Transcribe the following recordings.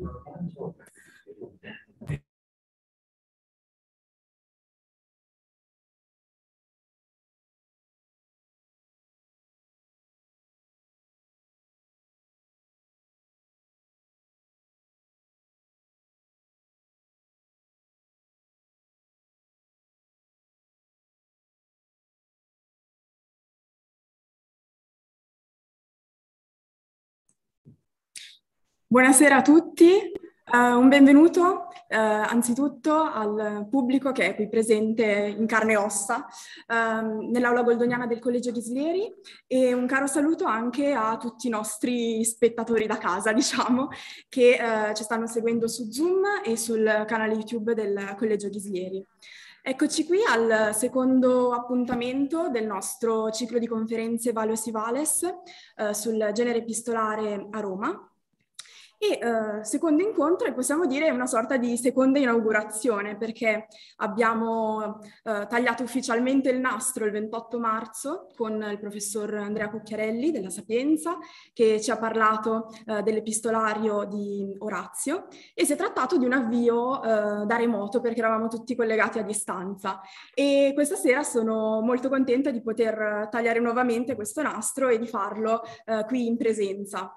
Buonasera a tutti, un benvenuto anzitutto al pubblico che è qui presente in carne e ossa nell'aula goldoniana del Collegio Ghislieri e un caro saluto anche a tutti i nostri spettatori da casa, diciamo, che ci stanno seguendo su Zoom e sul canale YouTube del Collegio Ghislieri. Eccoci qui al secondo appuntamento del nostro ciclo di conferenze Valois Vales sul genere epistolare a Roma. E secondo incontro, e possiamo dire una sorta di seconda inaugurazione, perché abbiamo tagliato ufficialmente il nastro il 28 marzo con il professor Andrea Cucchiarelli della Sapienza, che ci ha parlato dell'epistolario di Orazio, e si è trattato di un avvio da remoto, perché eravamo tutti collegati a distanza. E questa sera sono molto contenta di poter tagliare nuovamente questo nastro e di farlo qui in presenza.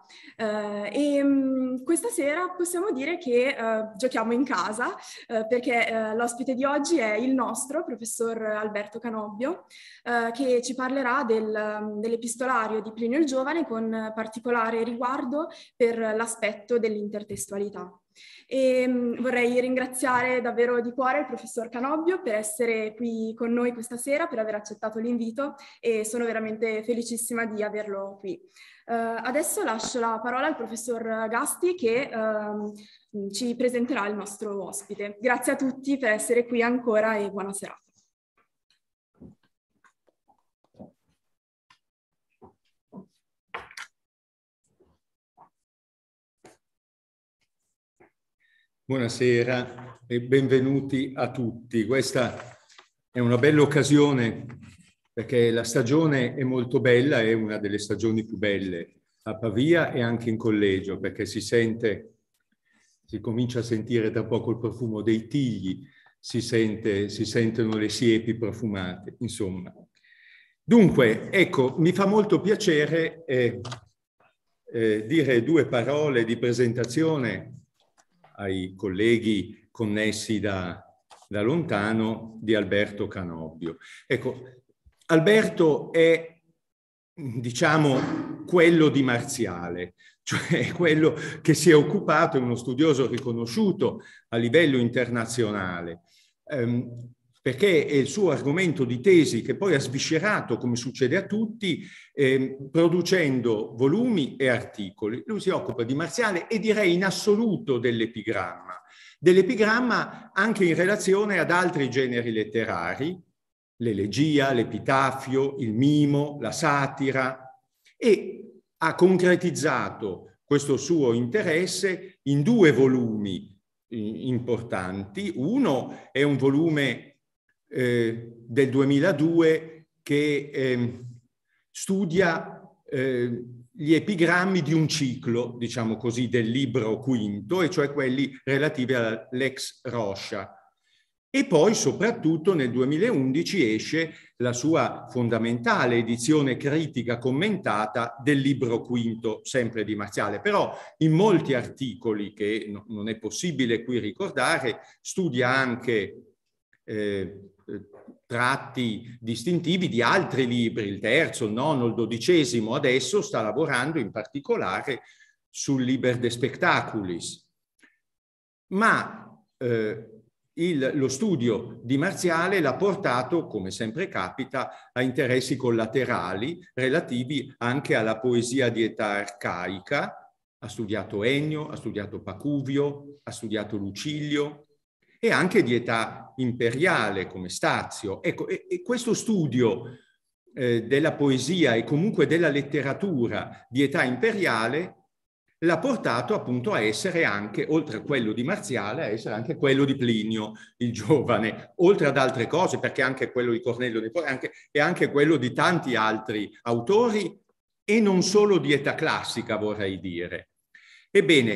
Questa sera possiamo dire che giochiamo in casa perché l'ospite di oggi è il nostro professor Alberto Canobbio che ci parlerà dell'epistolario di Plinio il Giovane con particolare riguardo per l'aspetto dell'intertestualità. E vorrei ringraziare davvero di cuore il professor Canobbio per essere qui con noi questa sera, per aver accettato l'invito e sono veramente felicissima di averlo qui. Adesso lascio la parola al professor Gasti che ci presenterà il nostro ospite. Grazie a tutti per essere qui ancora e buona serata. Buonasera e benvenuti a tutti. Questa è una bella occasione perché la stagione è molto bella, è una delle stagioni più belle a Pavia e anche in collegio, perché si comincia a sentire tra poco il profumo dei tigli, si sentono le siepi profumate, insomma. Dunque, ecco, mi fa molto piacere dire due parole di presentazione ai colleghi connessi da lontano di Alberto Canobbio. Ecco, Alberto è, diciamo, quello di Marziale, cioè quello che si è occupato, è uno studioso riconosciuto a livello internazionale, perché è il suo argomento di tesi che poi ha sviscerato, come succede a tutti, producendo volumi e articoli. Lui si occupa di Marziale e direi in assoluto dell'epigramma anche in relazione ad altri generi letterari, l'elegia, l'epitafio, il mimo, la satira, e ha concretizzato questo suo interesse in due volumi importanti. Uno è un volume del 2002 che studia gli epigrammi di un ciclo, diciamo così, del libro quinto, e cioè quelli relativi alla Lex Roscia. E poi soprattutto nel 2011 esce la sua fondamentale edizione critica commentata del libro quinto, sempre di Marziale. Però in molti articoli, che non è possibile qui ricordare, studia anche tratti distintivi di altri libri, il terzo, il nono, il dodicesimo. Adesso sta lavorando in particolare sul Liber de Spectaculis. Ma lo studio di Marziale l'ha portato, come sempre capita, a interessi collaterali relativi anche alla poesia di età arcaica. Ha studiato Ennio, ha studiato Pacuvio, ha studiato Lucilio, e anche di età imperiale come Stazio. Ecco, e questo studio della poesia e comunque della letteratura di età imperiale l'ha portato appunto a essere anche, oltre a quello di Marziale, a essere anche quello di Plinio il Giovane, oltre ad altre cose, perché anche quello di Cornelio e anche quello di tanti altri autori, e non solo di età classica, vorrei dire. Ebbene,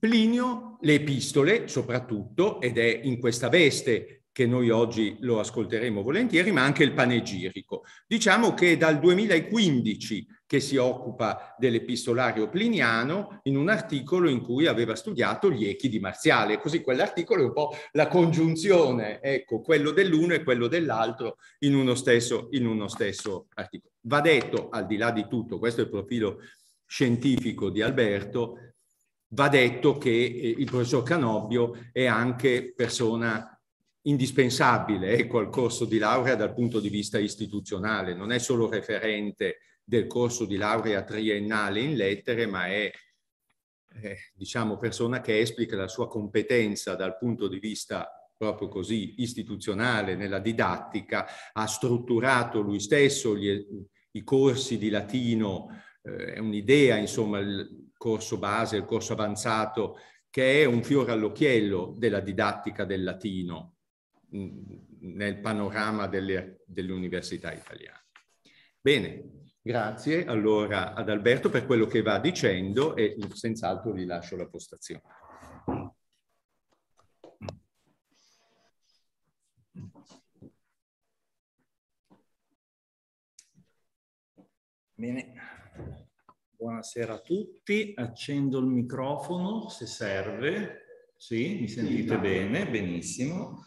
Plinio, le epistole soprattutto, ed è in questa veste che noi oggi lo ascolteremo volentieri, ma anche il panegirico. Diciamo che dal 2015 che si occupa dell'epistolario pliniano in un articolo in cui aveva studiato gli echi di Marziale. Così quell'articolo è un po' la congiunzione, ecco, quello dell'uno e quello dell'altro in uno stesso articolo. Va detto, al di là di tutto, questo è il profilo scientifico di Alberto, va detto che il professor Canobbio è anche persona indispensabile, ecco, al corso di laurea dal punto di vista istituzionale. Non è solo referente del corso di laurea triennale in lettere, ma è diciamo persona che esplica la sua competenza dal punto di vista proprio così istituzionale nella didattica, ha strutturato lui stesso i corsi di latino, è un'idea, insomma, il corso base, il corso avanzato, che è un fiore all'occhiello della didattica del latino nel panorama delle università italiane. Bene, grazie allora ad Alberto per quello che va dicendo e senz'altro gli lascio la postazione. Bene, buonasera a tutti. Accendo il microfono se serve. Sì, mi sentite bene? Benissimo.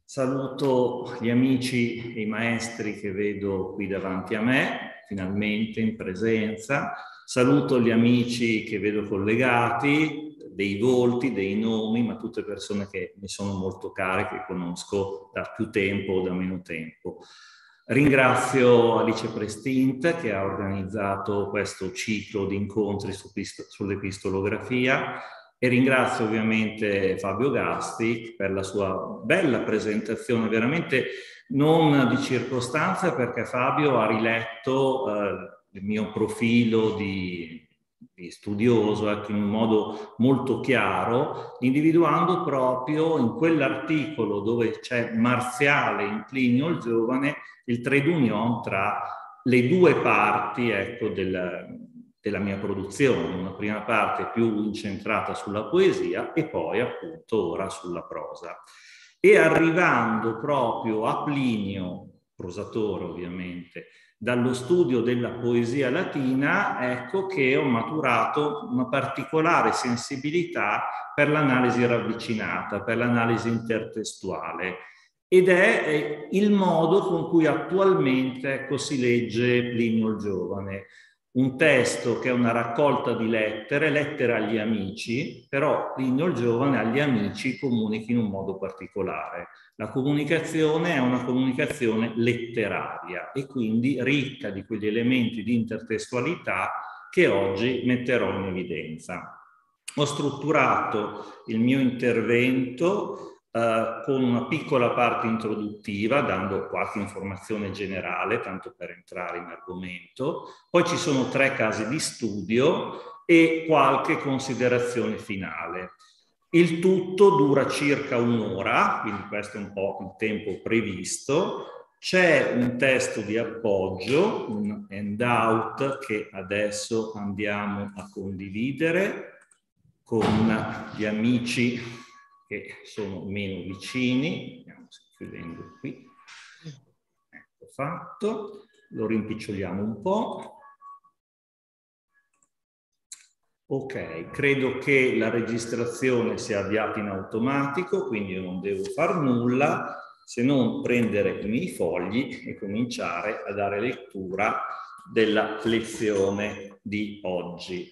Saluto gli amici e i maestri che vedo qui davanti a me, finalmente in presenza. Saluto gli amici che vedo collegati, dei volti, dei nomi, ma tutte persone che mi sono molto care, che conosco da più tempo o da meno tempo. Ringrazio Alice Prestint che ha organizzato questo ciclo di incontri sull'epistolografia e ringrazio ovviamente Fabio Gasti per la sua bella presentazione, veramente non di circostanza, perché Fabio ha riletto il mio profilo di studioso in un modo molto chiaro, individuando proprio in quell'articolo dove c'è Marziale in Plinio il Giovane il trait d'union tra le due parti, ecco, della mia produzione, una prima parte più incentrata sulla poesia e poi appunto ora sulla prosa. E arrivando proprio a Plinio, prosatore ovviamente, dallo studio della poesia latina, ecco che ho maturato una particolare sensibilità per l'analisi ravvicinata, per l'analisi intertestuale, ed è il modo con cui attualmente, ecco, si legge Plinio il Giovane. Un testo che è una raccolta di lettere agli amici, però Plinio il Giovane agli amici comunica in un modo particolare. La comunicazione è una comunicazione letteraria e quindi ricca di quegli elementi di intertestualità che oggi metterò in evidenza. Ho strutturato il mio intervento con una piccola parte introduttiva, dando qualche informazione generale, tanto per entrare in argomento. Poi ci sono 3 casi di studio e qualche considerazione finale. Il tutto dura circa un'ora, quindi questo è un po' il tempo previsto. C'è un testo di appoggio, un handout che adesso andiamo a condividere con gli amici che sono meno vicini. Andiamo chiudendo qui. Ecco fatto. Lo rimpiccioliamo un po'. Ok, credo che la registrazione sia avviata in automatico, quindi io non devo far nulla se non prendere i miei fogli e cominciare a dare lettura della lezione di oggi.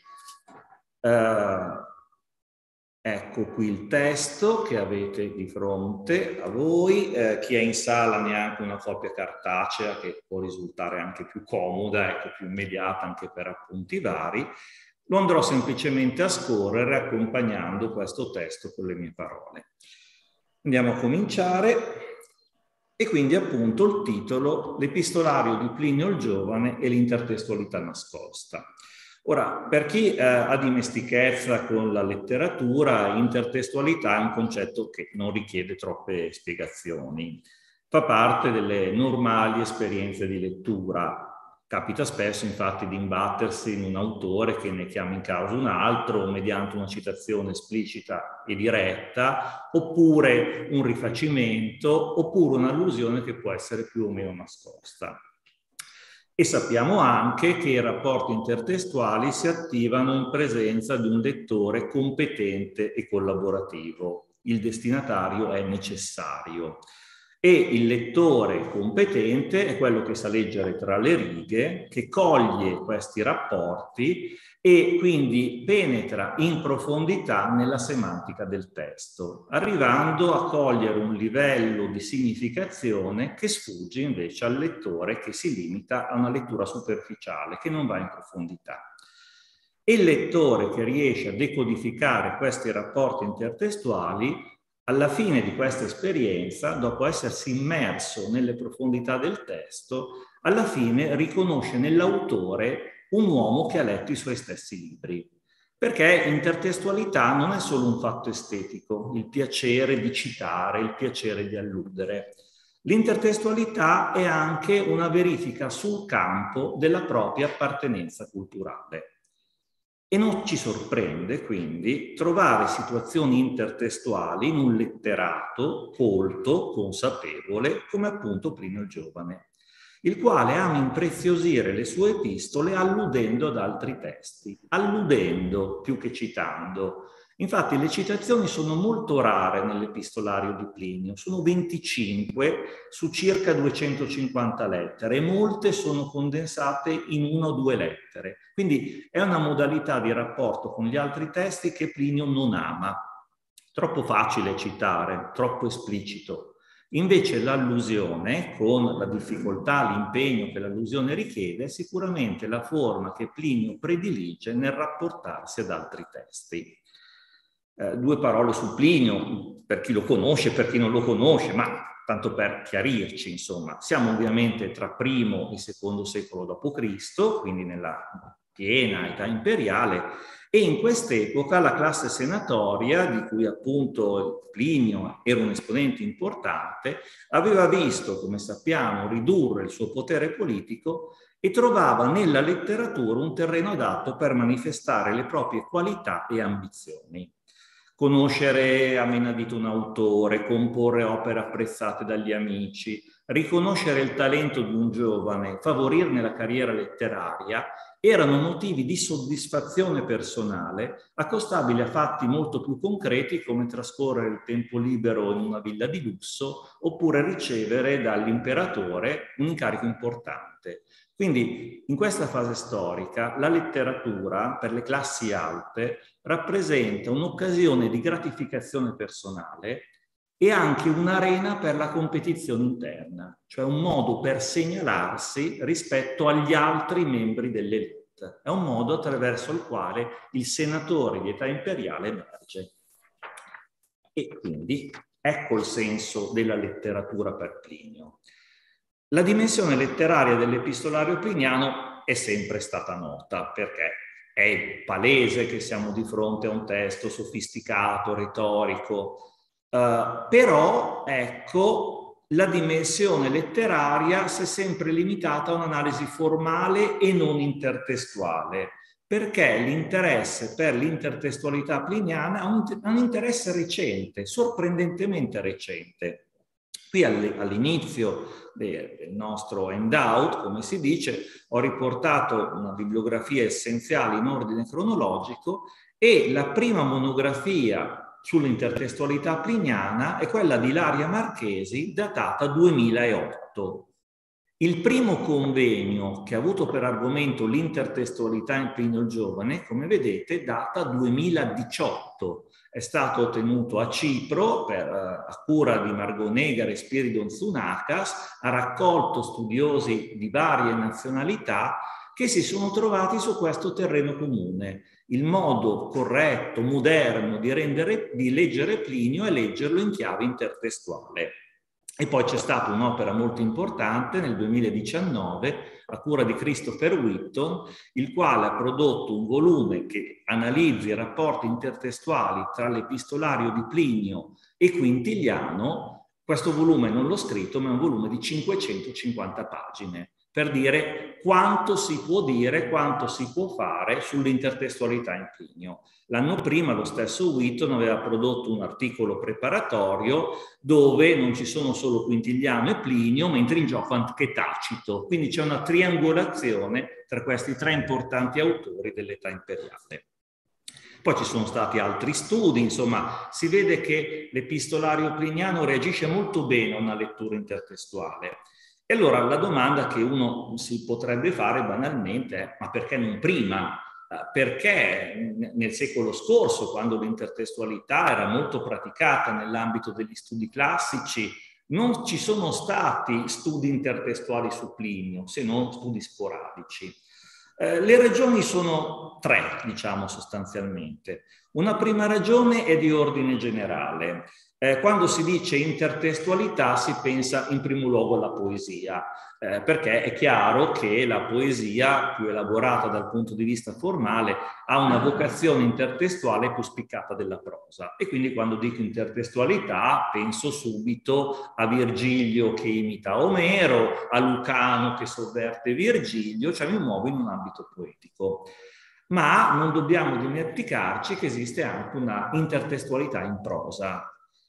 Ecco qui il testo che avete di fronte a voi. Chi è in sala neanche una copia cartacea, che può risultare anche più comoda, ecco, più immediata anche per appunti vari. Lo andrò semplicemente a scorrere accompagnando questo testo con le mie parole. Andiamo a cominciare. E quindi appunto il titolo: L'epistolario di Plinio il Giovane e l'intertestualità nascosta. Ora, per chi ha dimestichezza con la letteratura, intertestualità è un concetto che non richiede troppe spiegazioni. Fa parte delle normali esperienze di lettura. Capita spesso infatti di imbattersi in un autore che ne chiama in causa un altro mediante una citazione esplicita e diretta, oppure un rifacimento, oppure un'allusione che può essere più o meno nascosta. E sappiamo anche che i rapporti intertestuali si attivano in presenza di un lettore competente e collaborativo. Il destinatario è necessario. E il lettore competente è quello che sa leggere tra le righe, che coglie questi rapporti e quindi penetra in profondità nella semantica del testo, arrivando a cogliere un livello di significazione che sfugge invece al lettore, che si limita a una lettura superficiale, che non va in profondità. E il lettore che riesce a decodificare questi rapporti intertestuali, alla fine di questa esperienza, dopo essersi immerso nelle profondità del testo, alla fine riconosce nell'autore un uomo che ha letto i suoi stessi libri. Perché intertestualità non è solo un fatto estetico, il piacere di citare, il piacere di alludere. L'intertestualità è anche una verifica sul campo della propria appartenenza culturale. E non ci sorprende quindi trovare situazioni intertestuali in un letterato colto, consapevole, come appunto Plinio il Giovane, il quale ama impreziosire le sue epistole alludendo ad altri testi, alludendo più che citando. Infatti le citazioni sono molto rare nell'epistolario di Plinio, sono 25 su circa 250 lettere e molte sono condensate in 1 o 2 lettere. Quindi è una modalità di rapporto con gli altri testi che Plinio non ama. Troppo facile citare, troppo esplicito. Invece l'allusione, con la difficoltà, l'impegno che l'allusione richiede, è sicuramente la forma che Plinio predilige nel rapportarsi ad altri testi. 2 parole su Plinio, per chi lo conosce, per chi non lo conosce, ma tanto per chiarirci, insomma. Siamo ovviamente tra I e II secolo d.C., quindi nella piena età imperiale, e in quest'epoca la classe senatoria, di cui appunto Plinio era un esponente importante, aveva visto, come sappiamo, ridurre il suo potere politico e trovava nella letteratura un terreno adatto per manifestare le proprie qualità e ambizioni. Conoscere a menadito un autore, comporre opere apprezzate dagli amici, riconoscere il talento di un giovane, favorirne la carriera letteraria, erano motivi di soddisfazione personale accostabili a fatti molto più concreti come trascorrere il tempo libero in una villa di lusso oppure ricevere dall'imperatore un incarico importante. Quindi in questa fase storica la letteratura per le classi alte rappresenta un'occasione di gratificazione personale e anche un'arena per la competizione interna, cioè un modo per segnalarsi rispetto agli altri membri dell'elite. È un modo attraverso il quale il senatore di età imperiale emerge. E quindi ecco il senso della letteratura per Plinio. La dimensione letteraria dell'epistolario pliniano è sempre stata nota, perché è palese che siamo di fronte a un testo sofisticato, retorico, però ecco, la dimensione letteraria si è sempre limitata a un'analisi formale e non intertestuale, perché l'interesse per l'intertestualità pliniana ha un interesse recente, sorprendentemente recente. Qui all'inizio del nostro handout, come si dice, ho riportato una bibliografia essenziale in ordine cronologico e la prima monografia sull'intertestualità pliniana è quella di Ilaria Marchesi, datata 2008. Il primo convegno che ha avuto per argomento l'intertestualità in Plinio il Giovane, come vedete, data 2018. È stato tenuto a Cipro a cura di Margot Negar e Spiridon Tsounachas, ha raccolto studiosi di varie nazionalità che si sono trovati su questo terreno comune. Il modo corretto, moderno di leggere Plinio è leggerlo in chiave intertestuale. E poi c'è stata un'opera molto importante nel 2019 a cura di Christopher Whitton, il quale ha prodotto un volume che analizza i rapporti intertestuali tra l'epistolario di Plinio e Quintiliano. Questo volume non l'ho scritto, ma è un volume di 550 pagine. per dire quanto si può dire, quanto si può fare sull'intertestualità in Plinio. L'anno prima lo stesso Wheaton aveva prodotto un articolo preparatorio dove non ci sono solo Quintiliano e Plinio, ma entra in gioco anche Tacito. Quindi c'è una triangolazione tra questi tre importanti autori dell'età imperiale. Poi ci sono stati altri studi, insomma, si vede che l'epistolario pliniano reagisce molto bene a una lettura intertestuale. E allora la domanda che uno si potrebbe fare banalmente è: ma perché non prima? Perché nel secolo scorso, quando l'intertestualità era molto praticata nell'ambito degli studi classici, non ci sono stati studi intertestuali su Plinio, se non studi sporadici? Le ragioni sono tre, diciamo sostanzialmente. Una prima ragione è di ordine generale. Quando si dice intertestualità si pensa in primo luogo alla poesia, perché è chiaro che la poesia più elaborata dal punto di vista formale ha una vocazione intertestuale più spiccata della prosa. E quindi quando dico intertestualità penso subito a Virgilio che imita Omero, a Lucano che sovverte Virgilio, cioè mi muovo in un ambito poetico. Ma non dobbiamo dimenticarci che esiste anche una intertestualità in prosa.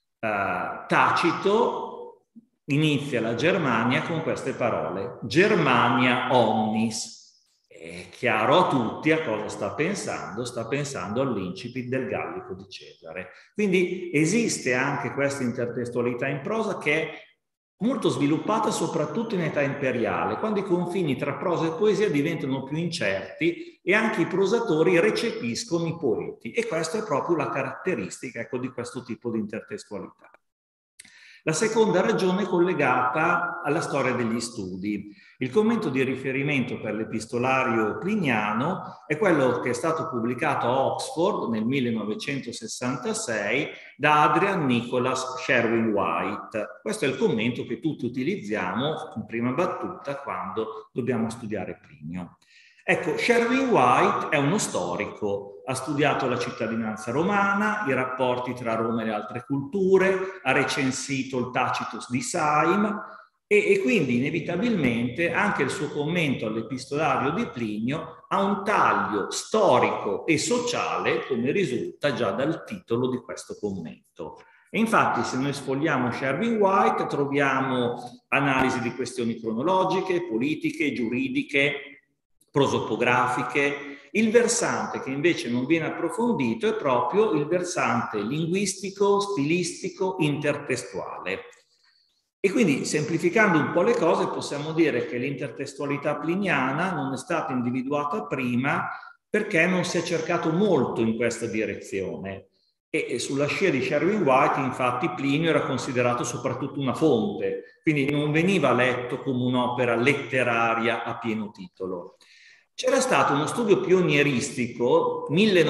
Tacito inizia la Germania con queste parole: Germania omnis. È chiaro a tutti a cosa sta pensando all'incipit del Gallico di Cesare. Quindi esiste anche questa intertestualità in prosa che è molto sviluppata soprattutto in età imperiale, quando i confini tra prosa e poesia diventano più incerti e anche i prosatori recepiscono i poeti, e questa è proprio la caratteristica, ecco, di questo tipo di intertestualità. La seconda ragione è collegata alla storia degli studi. Il commento di riferimento per l'epistolario pliniano è quello che è stato pubblicato a Oxford nel 1966 da Adrian Nicholas Sherwin White. Questo è il commento che tutti utilizziamo in prima battuta quando dobbiamo studiare Plinio. Ecco, Sherwin White è uno storico, ha studiato la cittadinanza romana, i rapporti tra Roma e le altre culture, ha recensito il Tacitus di Saim e quindi inevitabilmente anche il suo commento all'epistolario di Plinio ha un taglio storico e sociale, come risulta già dal titolo di questo commento. E infatti, se noi sfogliamo Sherwin White troviamo analisi di questioni cronologiche, politiche, giuridiche, prosopografiche. Il versante che invece non viene approfondito è proprio il versante linguistico, stilistico, intertestuale. E quindi, semplificando un po' le cose, possiamo dire che l'intertestualità pliniana non è stata individuata prima perché non si è cercato molto in questa direzione. E sulla scia di Sherwin White, infatti, Plinio era considerato soprattutto una fonte, quindi non veniva letto come un'opera letteraria a pieno titolo. C'era stato uno studio pionieristico,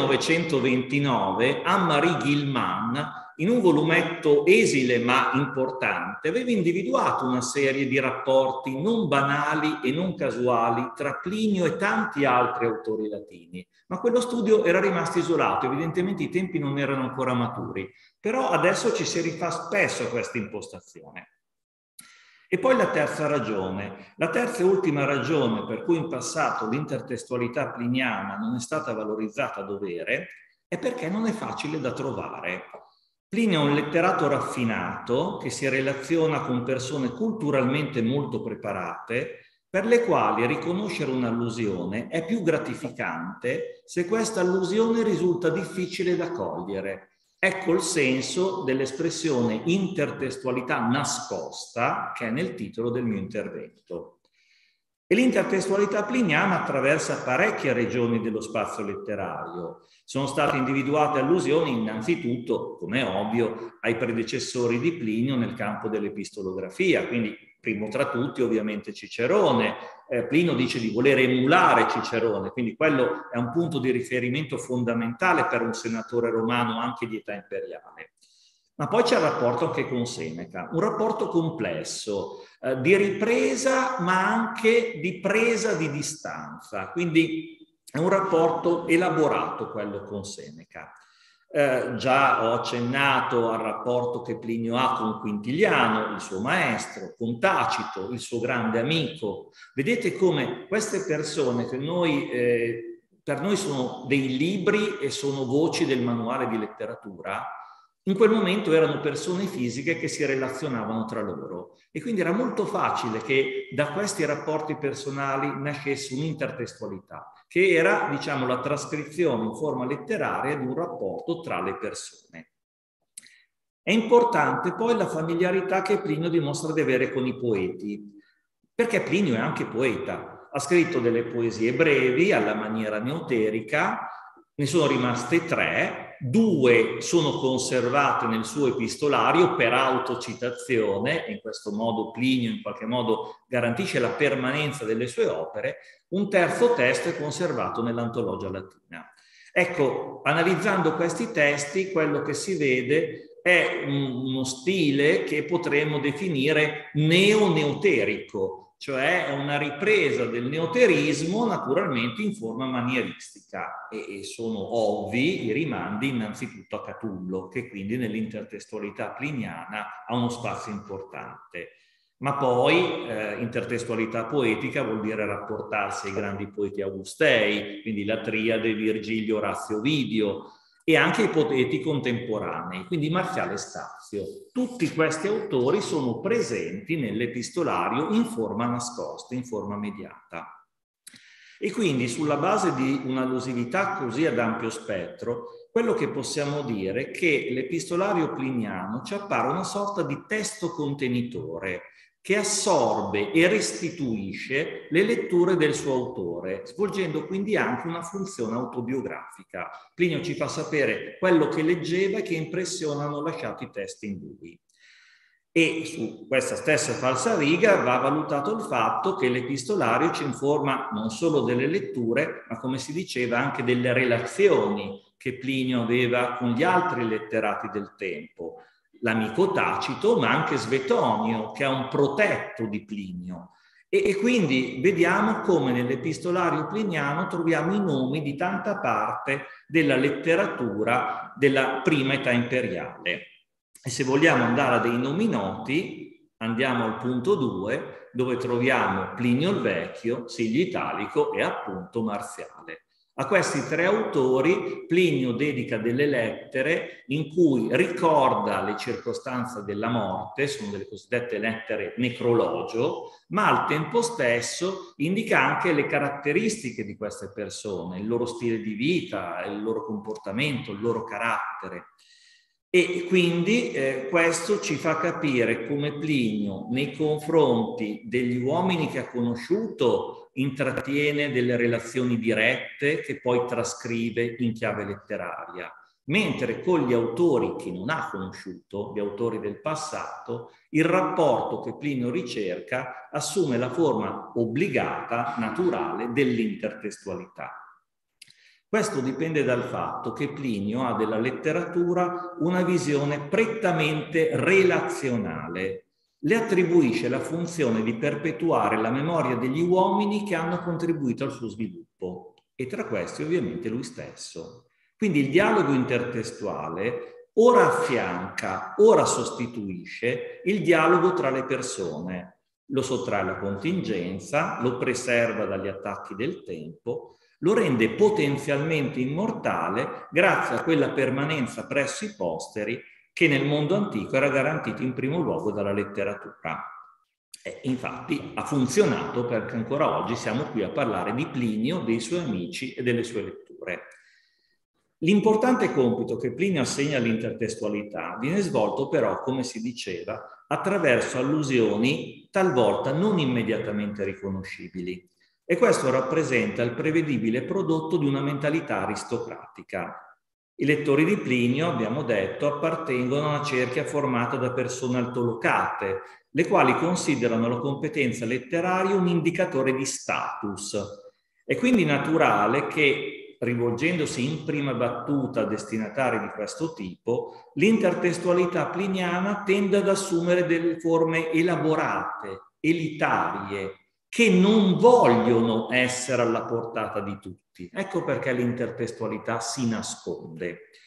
1929, Anne-Marie Gilman, in un volumetto esile ma importante, aveva individuato una serie di rapporti non banali e non casuali tra Plinio e tanti altri autori latini. Ma quello studio era rimasto isolato, evidentemente i tempi non erano ancora maturi, però adesso ci si rifà spesso a questa impostazione. E poi la terza ragione, la terza e ultima ragione per cui in passato l'intertestualità pliniana non è stata valorizzata a dovere è perché non è facile da trovare. Plinio è un letterato raffinato che si relaziona con persone culturalmente molto preparate, per le quali riconoscere un'allusione è più gratificante se questa allusione risulta difficile da cogliere. Ecco il senso dell'espressione intertestualità nascosta che è nel titolo del mio intervento. E l'intertestualità pliniana attraversa parecchie regioni dello spazio letterario. Sono state individuate allusioni innanzitutto, come è ovvio, ai predecessori di Plinio nel campo dell'epistolografia, quindi primo tra tutti ovviamente Cicerone. Plinio dice di voler emulare Cicerone, quindi quello è un punto di riferimento fondamentale per un senatore romano anche di età imperiale. Ma poi c'è il rapporto anche con Seneca, un rapporto complesso, di ripresa ma anche di presa di distanza, quindi è un rapporto elaborato quello con Seneca. Già ho accennato al rapporto che Plinio ha con Quintiliano, il suo maestro, con Tacito, il suo grande amico. Vedete come queste persone che per noi sono dei libri e sono voci del manuale di letteratura, in quel momento erano persone fisiche che si relazionavano tra loro e quindi era molto facile che da questi rapporti personali nascesse un'intertestualità, che era, diciamo, la trascrizione in forma letteraria di un rapporto tra le persone. È importante poi la familiarità che Plinio dimostra di avere con i poeti, perché Plinio è anche poeta. Ha scritto delle poesie brevi alla maniera neoterica, ne sono rimaste 3, 2 sono conservate nel suo epistolario per autocitazione, e in questo modo Plinio in qualche modo garantisce la permanenza delle sue opere, un terzo testo è conservato nell'Antologia Latina. Ecco, analizzando questi testi, quello che si vede è uno stile che potremmo definire neo-neoterico, cioè è una ripresa del neoterismo naturalmente in forma manieristica e sono ovvi i rimandi innanzitutto a Catullo, che quindi nell'intertestualità pliniana ha uno spazio importante. Ma poi intertestualità poetica vuol dire rapportarsi ai grandi poeti augustei, quindi la triade Virgilio, Orazio, Ovidio, e anche i poeti contemporanei, quindi Marziale e Stazio. Tutti questi autori sono presenti nell'epistolario in forma nascosta, in forma mediata. E quindi sulla base di un'allusività così ad ampio spettro, quello che possiamo dire è che l'epistolario pliniano ci appare una sorta di testo contenitore che assorbe e restituisce le letture del suo autore, svolgendo quindi anche una funzione autobiografica. Plinio ci fa sapere quello che leggeva e che impressione hanno lasciato i testi in lui. E su questa stessa falsariga va valutato il fatto che l'epistolario ci informa non solo delle letture, ma come si diceva anche delle relazioni che Plinio aveva con gli altri letterati del tempo, l'amico Tacito, ma anche Svetonio, che è un protetto di Plinio. E quindi vediamo come nell'epistolario pliniano troviamo i nomi di tanta parte della letteratura della prima età imperiale. E se vogliamo andare a dei nomi noti, andiamo al punto 2, dove troviamo Plinio il Vecchio, Silio Italico e appunto Marziale. A questi 3 autori Plinio dedica delle lettere in cui ricorda le circostanze della morte, sono delle cosiddette lettere necrologio, ma al tempo stesso indica anche le caratteristiche di queste persone, il loro stile di vita, il loro comportamento, il loro carattere. E quindi questo ci fa capire come Plinio nei confronti degli uomini che ha conosciuto intrattiene delle relazioni dirette che poi trascrive in chiave letteraria, mentre con gli autori che non ha conosciuto, gli autori del passato, il rapporto che Plinio ricerca assume la forma obbligata, naturale, dell'intertestualità. Questo dipende dal fatto che Plinio ha della letteratura una visione prettamente relazionale. Le attribuisce la funzione di perpetuare la memoria degli uomini che hanno contribuito al suo sviluppo, e tra questi ovviamente lui stesso. Quindi il dialogo intertestuale ora affianca, ora sostituisce il dialogo tra le persone, lo sottrae alla contingenza, lo preserva dagli attacchi del tempo, lo rende potenzialmente immortale grazie a quella permanenza presso i posteri che nel mondo antico era garantita in primo luogo dalla letteratura. E infatti ha funzionato perché ancora oggi siamo qui a parlare di Plinio, dei suoi amici e delle sue letture. L'importante compito che Plinio assegna all'intertestualità viene svolto però, come si diceva, attraverso allusioni talvolta non immediatamente riconoscibili. E questo rappresenta il prevedibile prodotto di una mentalità aristocratica. I lettori di Plinio, abbiamo detto, appartengono a una cerchia formata da persone altolocate, le quali considerano la competenza letteraria un indicatore di status. È quindi naturale che, rivolgendosi in prima battuta a destinatari di questo tipo, l'intertestualità pliniana tende ad assumere delle forme elaborate, elitarie, che non vogliono essere alla portata di tutti. Ecco perché l'intertestualità si nasconde.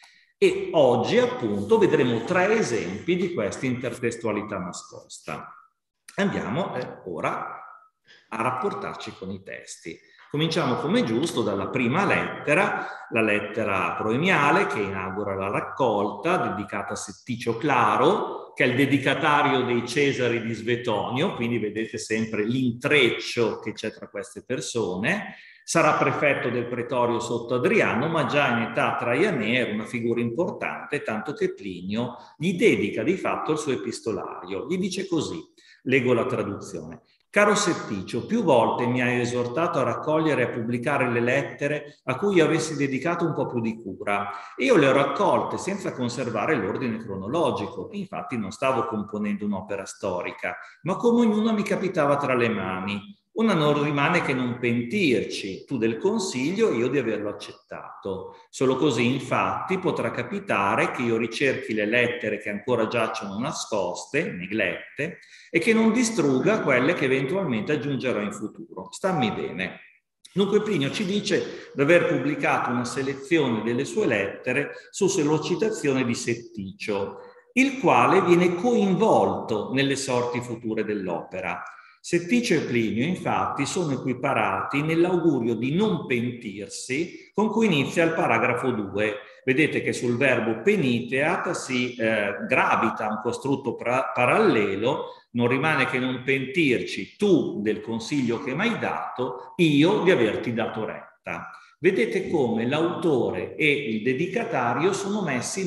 E oggi appunto vedremo 3 esempi di questa intertestualità nascosta. Andiamo ora a rapportarci con i testi. Cominciamo come giusto dalla prima lettera, la lettera proemiale che inaugura la raccolta dedicata a Setticio Claro, che è il dedicatario dei Cesari di Svetonio, quindi vedete sempre l'intreccio che c'è tra queste persone. Sarà prefetto del pretorio sotto Adriano, ma già in età traianea era una figura importante, tanto che Plinio gli dedica di fatto il suo epistolario. Gli dice così, leggo la traduzione. Caro Setticio, più volte mi hai esortato a raccogliere e a pubblicare le lettere a cui avessi dedicato un po' più di cura. Io le ho raccolte senza conservare l'ordine cronologico. Infatti non stavo componendo un'opera storica, ma come ognuna mi capitava tra le mani. Una non rimane che non pentirci, tu del consiglio e io di averlo accettato. Solo così, infatti, potrà capitare che io ricerchi le lettere che ancora giacciono nascoste, neglette, e che non distrugga quelle che eventualmente aggiungerò in futuro. Stammi bene. Dunque Plinio ci dice di aver pubblicato una selezione delle sue lettere su sollecitazione di Setticio, il quale viene coinvolto nelle sorti future dell'opera. Setticio e Plinio, infatti, sono equiparati nell'augurio di non pentirsi con cui inizia il paragrafo 2. Vedete che sul verbo peniteat si gravita un costrutto parallelo, non rimane che non pentirci, tu del consiglio che mi hai dato, io di averti dato retta. Vedete come l'autore e il dedicatario sono messi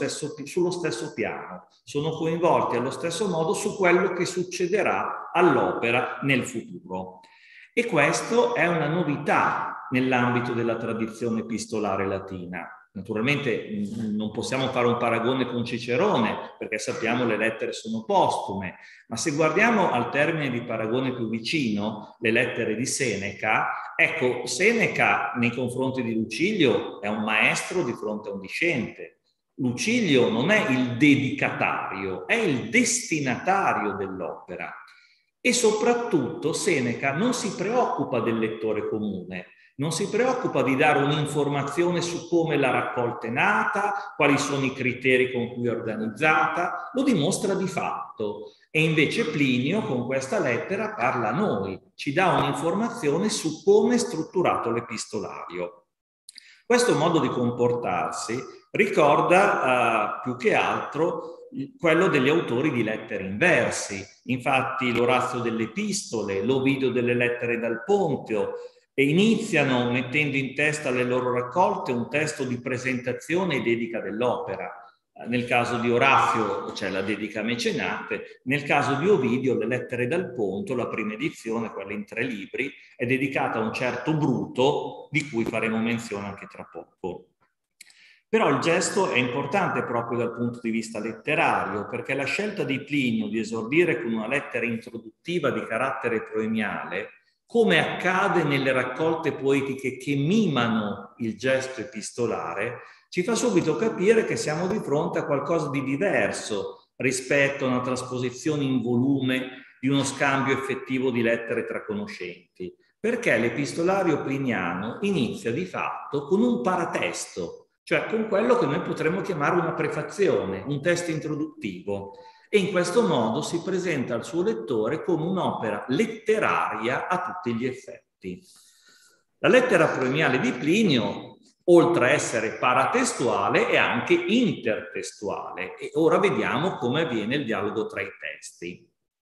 sullo stesso piano, sono coinvolti allo stesso modo su quello che succederà all'opera nel futuro. E questo è una novità nell'ambito della tradizione epistolare latina. Naturalmente non possiamo fare un paragone con Cicerone, perché sappiamo le lettere sono postume, ma se guardiamo al termine di paragone più vicino, le lettere di Seneca, ecco, Seneca nei confronti di Lucilio è un maestro di fronte a un discente. Lucilio non è il dedicatario, è il destinatario dell'opera. E soprattutto Seneca non si preoccupa del lettore comune, non si preoccupa di dare un'informazione su come la raccolta è nata, quali sono i criteri con cui è organizzata, lo dimostra di fatto. E invece Plinio con questa lettera parla a noi, ci dà un'informazione su come è strutturato l'epistolario. Questo modo di comportarsi ricorda più che altro quello degli autori di lettere in versi. Infatti l'Orazio delle Epistole, l'Ovidio delle lettere dal Pontio, e iniziano mettendo in testa alle loro raccolte un testo di presentazione e dedica dell'opera. Nel caso di Orazio c'è la dedica mecenate, nel caso di Ovidio le lettere dal Ponto, la prima edizione, quella in 3 libri, è dedicata a un certo Bruto, di cui faremo menzione anche tra poco. Però il gesto è importante proprio dal punto di vista letterario, perché la scelta di Plinio di esordire con una lettera introduttiva di carattere proemiale, come accade nelle raccolte poetiche che mimano il gesto epistolare, ci fa subito capire che siamo di fronte a qualcosa di diverso rispetto a una trasposizione in volume di uno scambio effettivo di lettere tra conoscenti, perché l'epistolario pliniano inizia di fatto con un paratesto, cioè con quello che noi potremmo chiamare una prefazione, un testo introduttivo, e in questo modo si presenta al suo lettore come un'opera letteraria a tutti gli effetti. La lettera proemiale di Plinio, oltre a essere paratestuale, è anche intertestuale, e ora vediamo come avviene il dialogo tra i testi.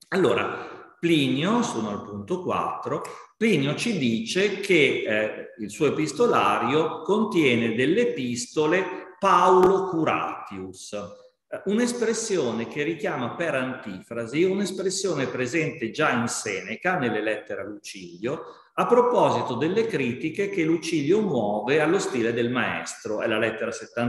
Allora, Plinio, sono al punto 4, Plinio ci dice che il suo epistolario contiene delle epistole Paulo Curatius, un'espressione che richiama per antifrasi un'espressione presente già in Seneca nelle lettere a Lucilio a proposito delle critiche che Lucilio muove allo stile del maestro. È la lettera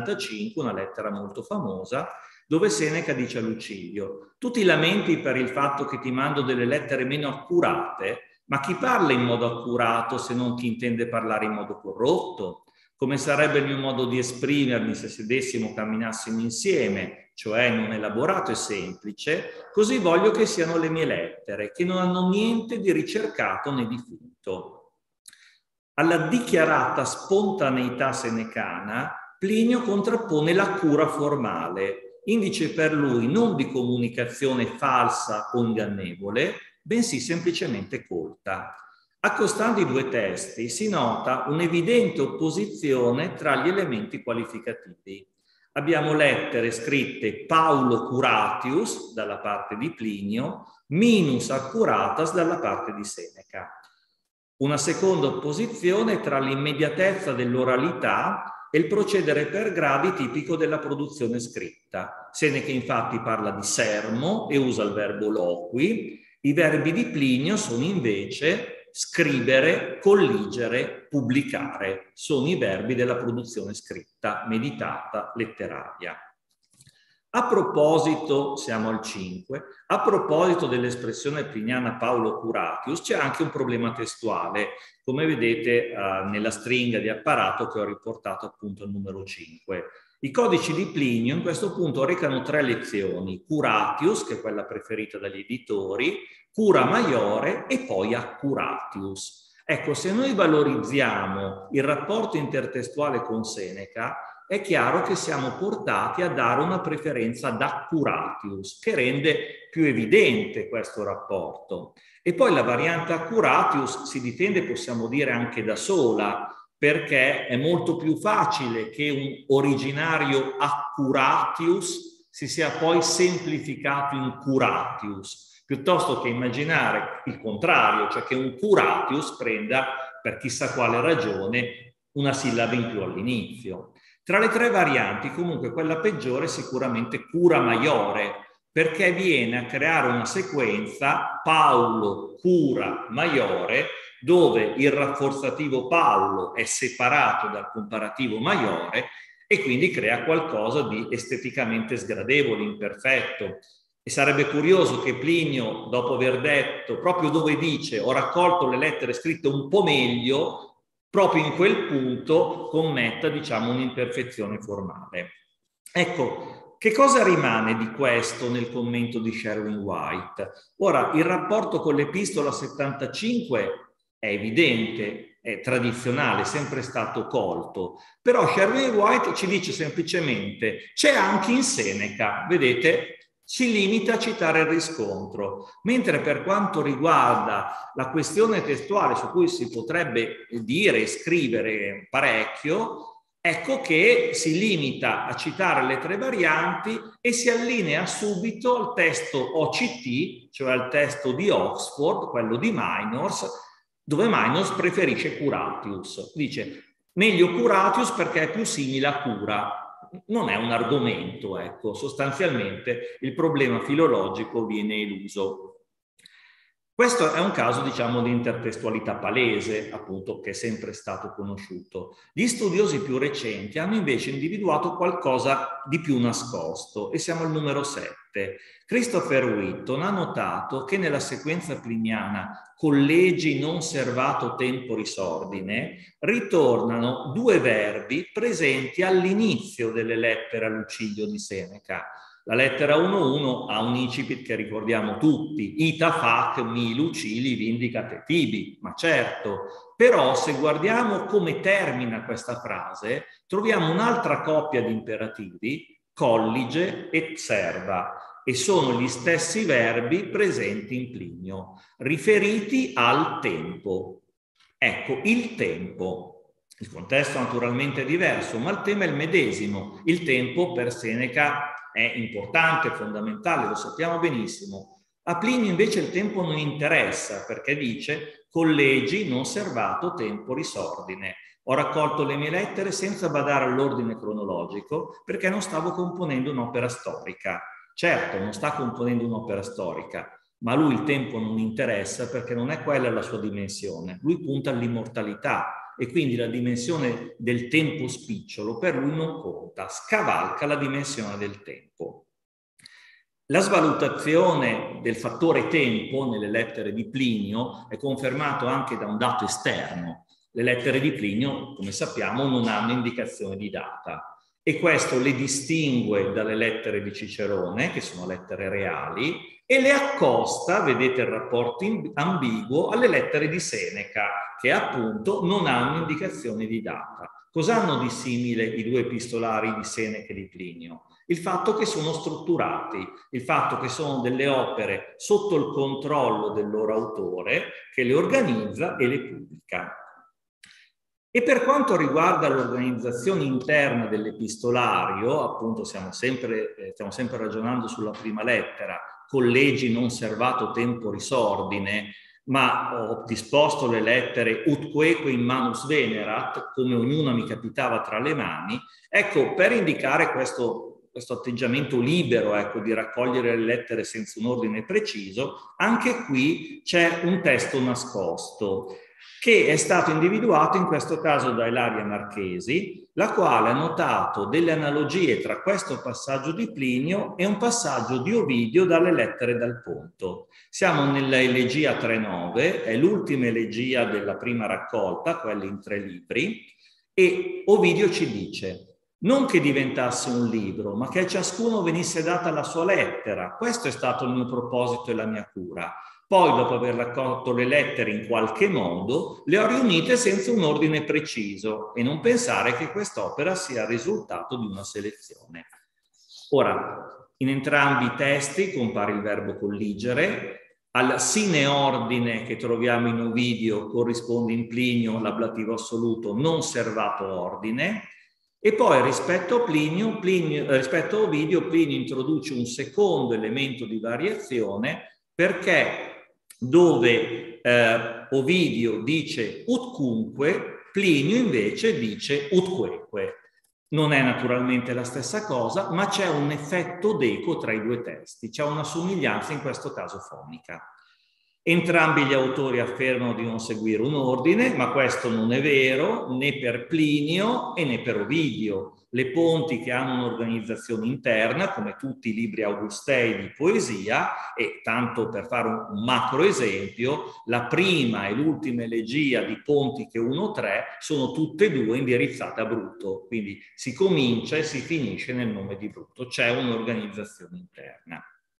75, una lettera molto famosa, dove Seneca dice a Lucilio: tu ti lamenti per il fatto che ti mando delle lettere meno accurate, ma chi parla in modo accurato se non chi intende parlare in modo corrotto? Come sarebbe il mio modo di esprimermi se sedessimo o camminassimo insieme, cioè non elaborato e semplice, così voglio che siano le mie lettere, che non hanno niente di ricercato né di finto. Alla dichiarata spontaneità senecana, Plinio contrappone la cura formale, indice per lui non di comunicazione falsa o ingannevole, bensì semplicemente colta. Accostando i due testi si nota un'evidente opposizione tra gli elementi qualificativi. Abbiamo lettere scritte Paulo Curatius dalla parte di Plinio, Minus Accuratas dalla parte di Seneca. Una seconda opposizione tra l'immediatezza dell'oralità e il procedere per gradi tipico della produzione scritta. Seneca infatti parla di sermo e usa il verbo loqui. I verbi di Plinio sono invece scrivere, colligere, pubblicare. Sono i verbi della produzione scritta, meditata, letteraria. A proposito, siamo al 5, a proposito dell'espressione pliniana Paulo Curatius, c'è anche un problema testuale, come vedete nella stringa di apparato che ho riportato appunto al numero 5. I codici di Plinio in questo punto recano 3 lezioni, Curatius, che è quella preferita dagli editori, Cura Maiore e poi Accuratius. Ecco, se noi valorizziamo il rapporto intertestuale con Seneca, è chiaro che siamo portati a dare una preferenza ad Accuratius, che rende più evidente questo rapporto. E poi la variante Accuratius si difende, possiamo dire, anche da sola, perché è molto più facile che un originario Accuratius si sia poi semplificato in Curatius, piuttosto che immaginare il contrario, cioè che un Curatius prenda, per chissà quale ragione, una sillaba in più all'inizio. Tra le 3 varianti, comunque, quella peggiore è sicuramente Cura Maiore, perché viene a creare una sequenza Paulo Cura Maiore, dove il rafforzativo Paulo è separato dal comparativo Maiore e quindi crea qualcosa di esteticamente sgradevole, imperfetto. E sarebbe curioso che Plinio, dopo aver detto, proprio dove dice ho raccolto le lettere scritte un po' meglio, proprio in quel punto commetta, diciamo, un'imperfezione formale. Ecco, che cosa rimane di questo nel commento di Sherwin White? Ora, il rapporto con l'Epistola 75 è evidente, è tradizionale, è sempre stato colto, però Sherwin White ci dice semplicemente c'è anche in Seneca, vedete? Si limita a citare il riscontro, mentre per quanto riguarda la questione testuale su cui si potrebbe dire e scrivere parecchio, ecco che si limita a citare le 3 varianti e si allinea subito al testo OCT, cioè al testo di Oxford, quello di Minors, dove Minors preferisce Curatius. Dice meglio Curatius perché è più simile a cura. Non è un argomento, ecco, sostanzialmente il problema filologico viene eluso. Questo è un caso, diciamo, di intertestualità palese, appunto, che è sempre stato conosciuto. Gli studiosi più recenti hanno invece individuato qualcosa di più nascosto e siamo al numero 7. Christopher Whitton ha notato che nella sequenza pliniana collegi non servato temporis ordine ritornano 2 verbi presenti all'inizio delle lettere a Lucilio di Seneca. La lettera 1.1 ha un incipit che ricordiamo tutti, ita fac mi lucili vindicate tibi, ma certo, però se guardiamo come termina questa frase, troviamo un'altra coppia di imperativi, collige e serva, e sono gli stessi verbi presenti in Plinio, riferiti al tempo. Ecco, il tempo. Il contesto naturalmente è diverso, ma il tema è il medesimo. Il tempo per Seneca è importante, fondamentale, lo sappiamo benissimo. A Plinio invece il tempo non interessa, perché dice collegi non servato temporis ordine. Ho raccolto le mie lettere senza badare all'ordine cronologico perché non stavo componendo un'opera storica. Certo, non sta componendo un'opera storica, ma a lui il tempo non interessa perché non è quella la sua dimensione. Lui punta all'immortalità e quindi la dimensione del tempo spicciolo per lui non conta, scavalca la dimensione del tempo. La svalutazione del fattore tempo nelle lettere di Plinio è confermato anche da un dato esterno. Le lettere di Plinio, come sappiamo, non hanno indicazione di data e questo le distingue dalle lettere di Cicerone, che sono lettere reali, e le accosta, vedete il rapporto ambiguo, alle lettere di Seneca, che appunto non hanno indicazioni di data. Cosa hanno di simile i due epistolari di Seneca e di Plinio? Il fatto che sono strutturati, il fatto che sono delle opere sotto il controllo del loro autore, che le organizza e le pubblica. E per quanto riguarda l'organizzazione interna dell'epistolario, appunto stiamo sempre ragionando sulla prima lettera, collegi non servato temporis ordine, ma ho disposto le lettere utqueque in manus venerat, come ognuna mi capitava tra le mani. Ecco, per indicare questo atteggiamento libero, ecco, di raccogliere le lettere senza un ordine preciso, anche qui c'è un testo nascosto che è stato individuato in questo caso da Ilaria Marchesi, la quale ha notato delle analogie tra questo passaggio di Plinio e un passaggio di Ovidio dalle lettere dal Ponto. Siamo nella Elegia 3.9, è l'ultima elegia della prima raccolta, quella in 3 libri, e Ovidio ci dice: non che diventasse un libro, ma che a ciascuno venisse data la sua lettera. Questo è stato il mio proposito e la mia cura. Poi, dopo aver raccolto le lettere in qualche modo, le ho riunite senza un ordine preciso, e non pensare che quest'opera sia il risultato di una selezione. Ora, in entrambi i testi compare il verbo colligere. Al sine ordine che troviamo in Ovidio corrisponde in Plinio l'ablativo assoluto non servato ordine. E poi rispetto a Ovidio, Plinio introduce un secondo elemento di variazione, perché dove Ovidio dice utcunque, Plinio invece dice utqueque. Non è naturalmente la stessa cosa, ma c'è un effetto d'eco tra i due testi, c'è una somiglianza in questo caso fonica. Entrambi gli autori affermano di non seguire un ordine, ma questo non è vero né per Plinio né per Ovidio. Le Ponti, che hanno un'organizzazione interna, come tutti i libri augustei di poesia, e tanto per fare un macro esempio, la prima e l'ultima elegia di Pontiche 1.3 sono tutte e due indirizzate a Bruto, quindi si comincia e si finisce nel nome di Bruto, c'è un'organizzazione interna.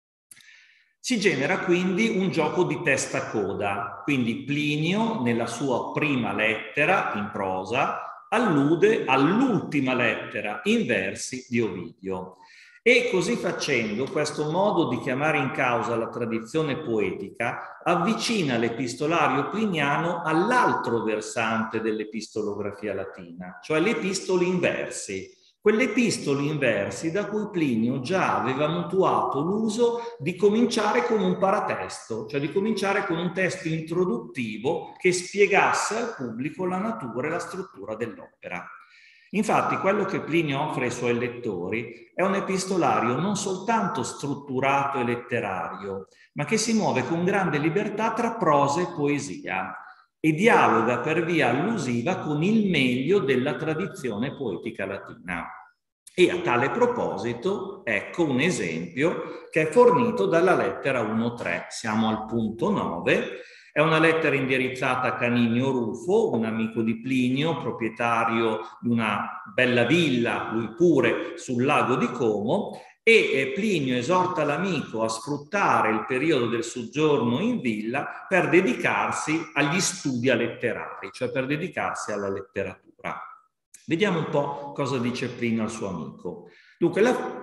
Si genera quindi un gioco di testa-coda, quindi Plinio nella sua prima lettera in prosa allude all'ultima lettera in versi di Ovidio. E così facendo, questo modo di chiamare in causa la tradizione poetica avvicina l'epistolario pliniano all'altro versante dell'epistolografia latina, cioè le epistole in versi. Quelle epistole in versi da cui Plinio già aveva mutuato l'uso di cominciare con un paratesto, cioè di cominciare con un testo introduttivo che spiegasse al pubblico la natura e la struttura dell'opera. Infatti, quello che Plinio offre ai suoi lettori è un epistolario non soltanto strutturato e letterario, ma che si muove con grande libertà tra prosa e poesia e dialoga per via allusiva con il meglio della tradizione poetica latina. E a tale proposito, ecco un esempio che è fornito dalla lettera 1.3. Siamo al punto 9. È una lettera indirizzata a Caninio Rufo, un amico di Plinio, proprietario di una bella villa, lui pure, sul lago di Como, e Plinio esorta l'amico a sfruttare il periodo del soggiorno in villa per dedicarsi agli studi letterari, cioè per dedicarsi alla letteratura. Vediamo un po' cosa dice Plinio al suo amico. Dunque,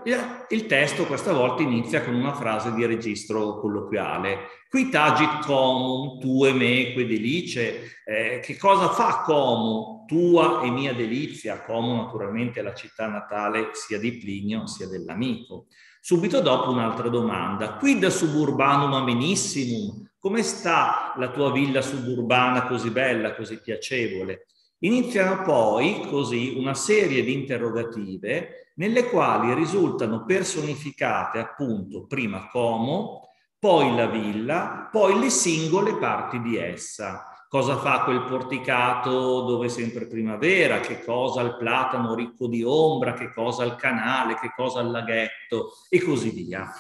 il testo questa volta inizia con una frase di registro colloquiale. Qui tagit comum, tue meque delice. Che cosa fa Como? Tua e mia delizia. Como naturalmente è la città natale sia di Plinio sia dell'amico. Subito dopo un'altra domanda. Quid suburbanum amenissimum? Come sta la tua villa suburbana così bella, così piacevole? Iniziano poi così una serie di interrogative nelle quali risultano personificate appunto prima Como, poi la villa, poi le singole parti di essa. Cosa fa quel porticato dove è sempre primavera, che cosa il platano ricco di ombra, che cosa il canale, che cosa il laghetto e così via.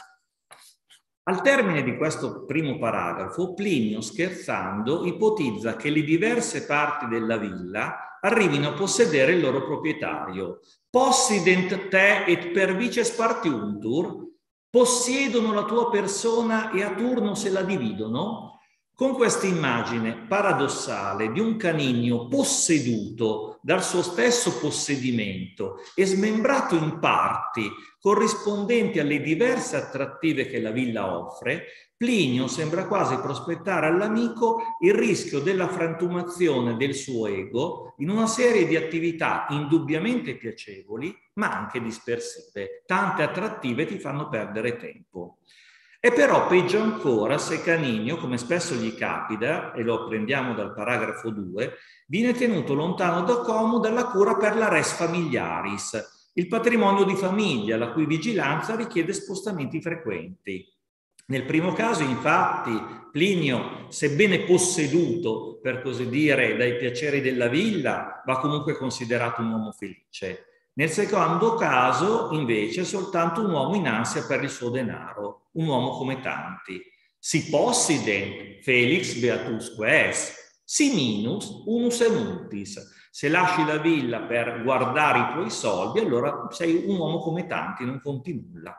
Al termine di questo primo paragrafo, Plinio, scherzando, ipotizza che le diverse parti della villa arrivino a possedere il loro proprietario. Possident te et per vices partiuntur? Possiedono la tua persona e a turno se la dividono? Con questa immagine paradossale di un canigno posseduto dal suo stesso possedimento e smembrato in parti corrispondenti alle diverse attrattive che la villa offre, Plinio sembra quasi prospettare all'amico il rischio della frantumazione del suo ego in una serie di attività indubbiamente piacevoli, ma anche dispersive. Tante attrattive ti fanno perdere tempo. È però peggio ancora se Canigno, come spesso gli capita, e lo apprendiamo dal paragrafo 2, viene tenuto lontano da Como dalla cura per la res familiaris, il patrimonio di famiglia, la cui vigilanza richiede spostamenti frequenti. Nel primo caso, infatti, Plinio, sebbene posseduto, per così dire, dai piaceri della villa, va comunque considerato un uomo felice. Nel secondo caso, invece, è soltanto un uomo in ansia per il suo denaro, un uomo come tanti. Si possident felix beatusque es, si minus unus e multis. Se lasci la villa per guardare i tuoi soldi, allora sei un uomo come tanti, non conti nulla.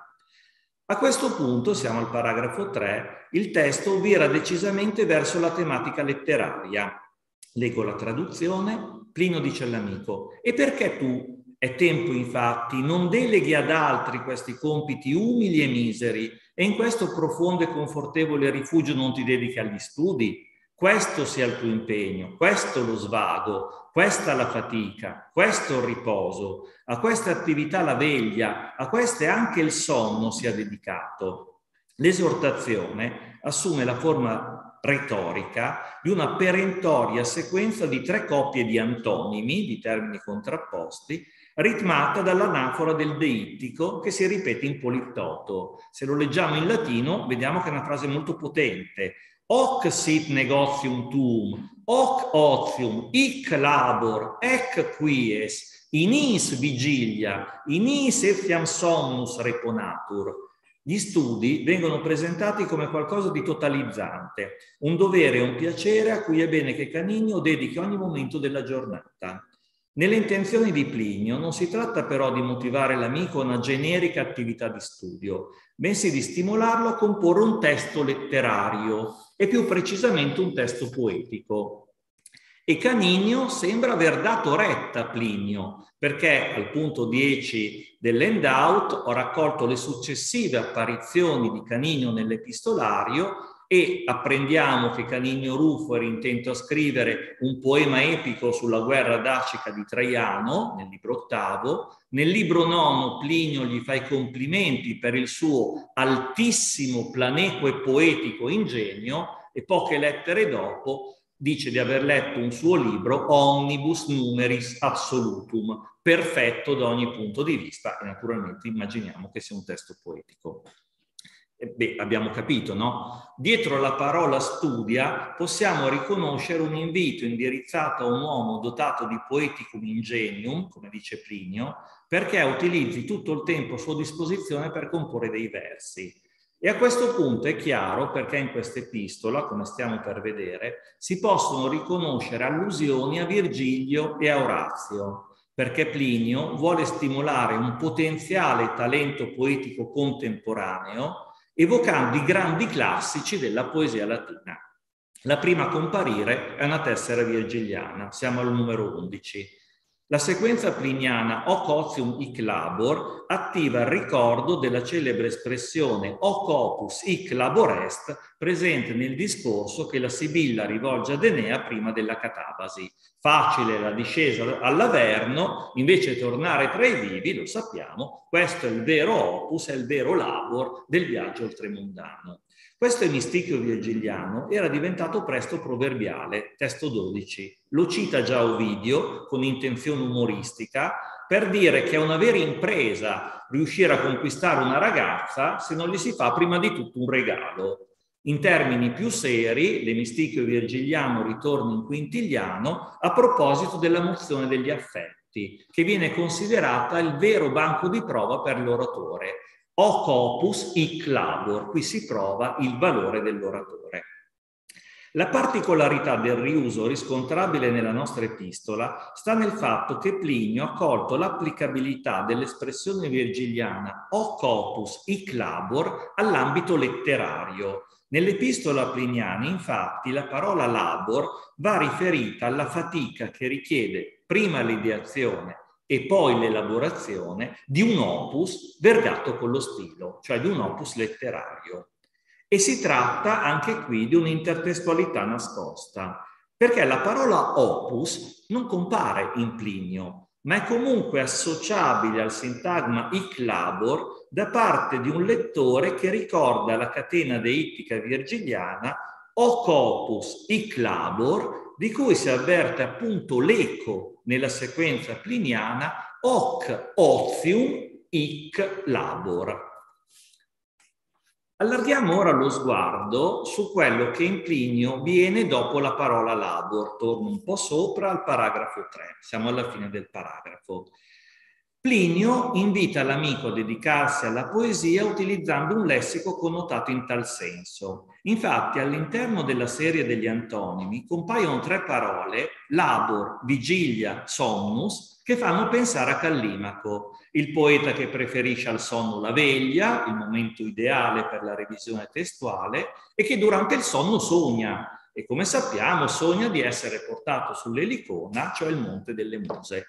A questo punto, siamo al paragrafo 3, il testo vira decisamente verso la tematica letteraria. Leggo la traduzione. Plinio dice all'amico: e perché tu, è tempo infatti, non deleghi ad altri questi compiti umili e miseri e in questo profondo e confortevole rifugio non ti dedichi agli studi? Questo sia il tuo impegno, questo lo svago, questa la fatica, questo il riposo, a queste attività la veglia, a queste anche il sonno sia dedicato. L'esortazione assume la forma retorica di una perentoria sequenza di 3 coppie di antonimi, di termini contrapposti, ritmata dall'anafora del deittico che si ripete in polittoto. Se lo leggiamo in latino vediamo che è una frase molto potente. Hoc sit negotium tuum, hoc otium, hic labor, ec quies, inis vigilia, inis etiam somnus reponatur. Gli studi vengono presentati come qualcosa di totalizzante, un dovere e un piacere a cui è bene che Canigno dedichi ogni momento della giornata. Nelle intenzioni di Plinio non si tratta però di motivare l'amico a una generica attività di studio, bensì di stimolarlo a comporre un testo letterario e più precisamente un testo poetico. E Canigno sembra aver dato retta a Plinio, perché al punto 10 dell'handout ho raccolto le successive apparizioni di Canigno nell'epistolario e apprendiamo che Canigno Rufo era intento a scrivere un poema epico sulla guerra dacica di Traiano, nel libro 8. Nel libro 9 Plinio gli fa i complimenti per il suo altissimo, planeco e poetico ingegno e poche lettere dopo dice di aver letto un suo libro Omnibus Numeris Absolutum, perfetto da ogni punto di vista, e naturalmente immaginiamo che sia un testo poetico. Beh, abbiamo capito, no? Dietro la parola studia possiamo riconoscere un invito indirizzato a un uomo dotato di poeticum ingenium, come dice Plinio, perché utilizzi tutto il tempo a sua disposizione per comporre dei versi. E a questo punto è chiaro perché in questa epistola, come stiamo per vedere, si possono riconoscere allusioni a Virgilio e a Orazio, perché Plinio vuole stimolare un potenziale talento poetico contemporaneo evocando i grandi classici della poesia latina. La prima a comparire è una tessera virgiliana, siamo al numero 11. La sequenza pliniana Hoc otium hic labor attiva il ricordo della celebre espressione Hoc opus hic labor est presente nel discorso che la Sibilla rivolge ad Enea prima della catabasi. Facile la discesa all'Averno, invece tornare tra i vivi, lo sappiamo, questo è il vero opus, è il vero labor del viaggio oltremondano. Questo emistichio virgiliano era diventato presto proverbiale, testo 12. Lo cita già Ovidio con intenzione umoristica per dire che è una vera impresa riuscire a conquistare una ragazza se non gli si fa prima di tutto un regalo. In termini più seri, l'emistichio virgiliano ritorna in Quintiliano a proposito della mozione degli affetti, che viene considerata il vero banco di prova per l'oratore. Hoc opus hic labor, qui si prova il valore dell'oratore. La particolarità del riuso riscontrabile nella nostra epistola sta nel fatto che Plinio ha colto l'applicabilità dell'espressione virgiliana hoc opus hic labor all'ambito letterario, Nell'Epistola Pliniani, infatti, la parola labor va riferita alla fatica che richiede prima l'ideazione e poi l'elaborazione di un opus vergato con lo stilo, cioè di un opus letterario. E si tratta anche qui di un'intertestualità nascosta, perché la parola opus non compare in Plinio, ma è comunque associabile al sintagma hic labor da parte di un lettore che ricorda la catena deittica virgiliana hoc opus hic labor, di cui si avverte appunto l'eco nella sequenza pliniana hoc otium hic labor. Allarghiamo ora lo sguardo su quello che in Plinio viene dopo la parola labor. Torno un po' sopra al paragrafo 3, siamo alla fine del paragrafo. Plinio invita l'amico a dedicarsi alla poesia utilizzando un lessico connotato in tal senso. Infatti all'interno della serie degli antonimi compaiono 3 parole, labor, vigilia, somnus, che fanno pensare a Callimaco, il poeta che preferisce al sonno la veglia, il momento ideale per la revisione testuale, e che durante il sonno sogna, e come sappiamo sogna di essere portato sull'Elicona, cioè il Monte delle Muse.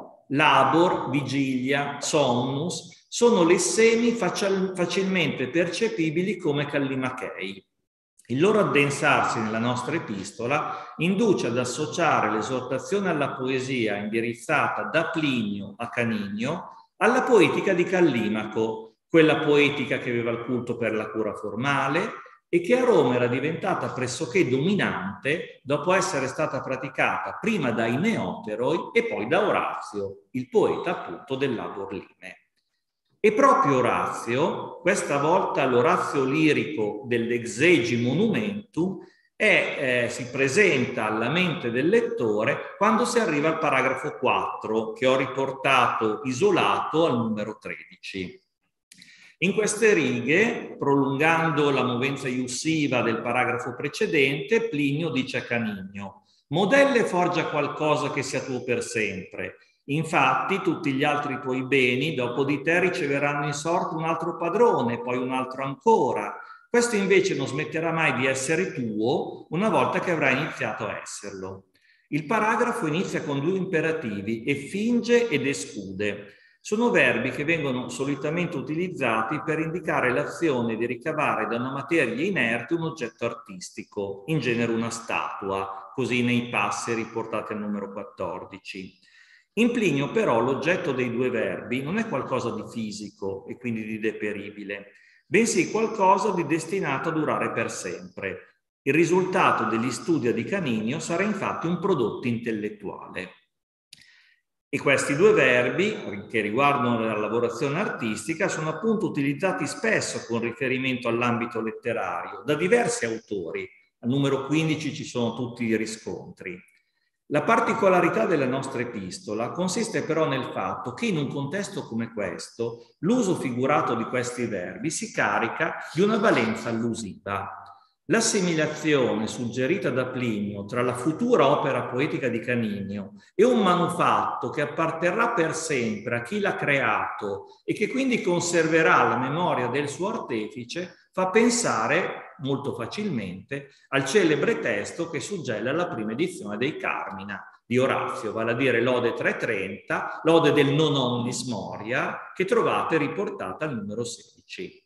Labor, vigilia, somnus sono le semi facilmente percepibili come callimachei. Il loro addensarsi nella nostra epistola induce ad associare l'esortazione alla poesia indirizzata da Plinio a Caninio alla poetica di Callimaco, quella poetica che aveva il culto per la cura formale e che a Roma era diventata pressoché dominante dopo essere stata praticata prima dai Neoteroi e poi da Orazio, il poeta appunto del Labor Lime. E proprio Orazio, questa volta l'Orazio lirico dell'Exegi Monumentum, si presenta alla mente del lettore quando si arriva al paragrafo 4, che ho riportato isolato al numero 13. In queste righe, prolungando la movenza iussiva del paragrafo precedente, Plinio dice a Caninio: «Modelle forgia qualcosa che sia tuo per sempre. Infatti tutti gli altri tuoi beni dopo di te riceveranno in sorte un altro padrone, poi un altro ancora. Questo invece non smetterà mai di essere tuo una volta che avrai iniziato a esserlo». Il paragrafo inizia con 2 imperativi, effinge ed escude. Sono verbi che vengono solitamente utilizzati per indicare l'azione di ricavare da una materia inerte un oggetto artistico, in genere una statua, così nei passi riportati al numero 14. In Plinio però l'oggetto dei 2 verbi non è qualcosa di fisico e quindi di deperibile, bensì qualcosa di destinato a durare per sempre. Il risultato degli studi di Caninio sarà infatti un prodotto intellettuale. E questi 2 verbi, che riguardano la lavorazione artistica, sono appunto utilizzati spesso con riferimento all'ambito letterario, da diversi autori. Al numero 15 ci sono tutti i riscontri. La particolarità della nostra epistola consiste però nel fatto che in un contesto come questo, l'uso figurato di questi verbi si carica di una valenza allusiva. L'assimilazione suggerita da Plinio tra la futura opera poetica di Caninio e un manufatto che apparterrà per sempre a chi l'ha creato e che quindi conserverà la memoria del suo artefice fa pensare molto facilmente al celebre testo che suggella la prima edizione dei Carmina di Orazio, vale a dire l'Ode 330, l'Ode del Non omnis moria, che trovate riportata al numero 16.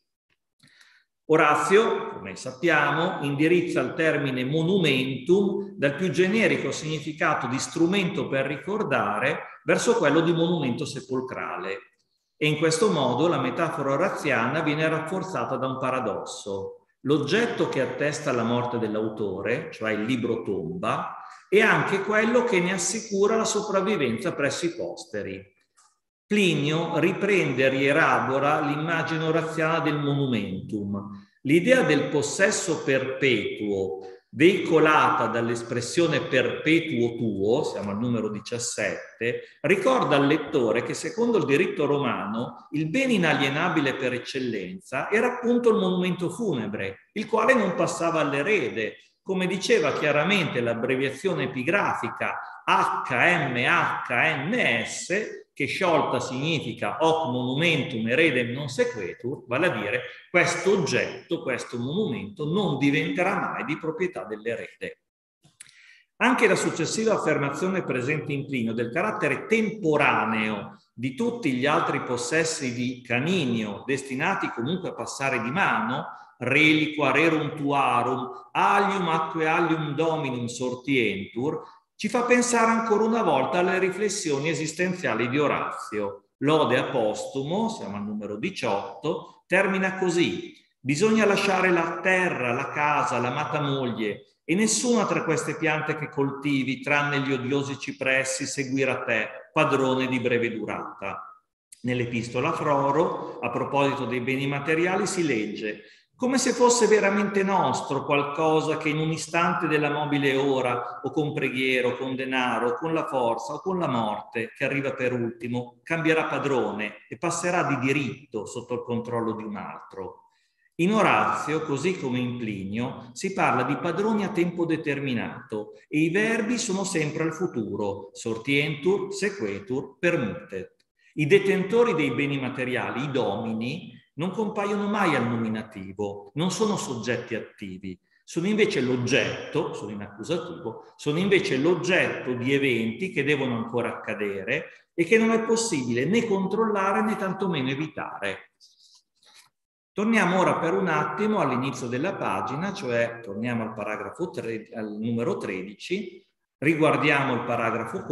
Orazio, come sappiamo, indirizza il termine monumentum dal più generico significato di strumento per ricordare verso quello di monumento sepolcrale. E in questo modo la metafora oraziana viene rafforzata da un paradosso. L'oggetto che attesta la morte dell'autore, cioè il libro tomba, è anche quello che ne assicura la sopravvivenza presso i posteri. Plinio riprende e rielabora l'immagine oraziana del monumentum. L'idea del possesso perpetuo, veicolata dall'espressione perpetuo tuo, siamo al numero 17, ricorda al lettore che secondo il diritto romano il bene inalienabile per eccellenza era appunto il monumento funebre, il quale non passava all'erede, come diceva chiaramente l'abbreviazione epigrafica HMHNS, che sciolta significa hoc monumentum eredem non sequetur, vale a dire questo oggetto, questo monumento non diventerà mai di proprietà dell'erede. Anche la successiva affermazione presente in Plinio del carattere temporaneo di tutti gli altri possessi di Caninio, destinati comunque a passare di mano, reliqua rerum tuarum, alium atque alium dominum sortientur, ci fa pensare ancora una volta alle riflessioni esistenziali di Orazio. L'Ode a Postumo, siamo al numero 18, termina così: bisogna lasciare la terra, la casa, l'amata moglie, e nessuna tra queste piante che coltivi, tranne gli odiosi cipressi, seguire a te, padrone di breve durata. Nell'Epistola a Floro, a proposito dei beni materiali, si legge: come se fosse veramente nostro qualcosa che in un istante della mobile ora, o con preghiera, o con denaro, o con la forza, o con la morte, che arriva per ultimo, cambierà padrone e passerà di diritto sotto il controllo di un altro. In Orazio, così come in Plinio, si parla di padroni a tempo determinato e i verbi sono sempre al futuro: sortientur, sequetur, permutet. I detentori dei beni materiali, i domini, non compaiono mai al nominativo, non sono soggetti attivi, sono invece l'oggetto, sono in accusativo, sono invece l'oggetto di eventi che devono ancora accadere e che non è possibile né controllare né tantomeno evitare. Torniamo ora per un attimo all'inizio della pagina, cioè torniamo al paragrafo al numero 13, riguardiamo il paragrafo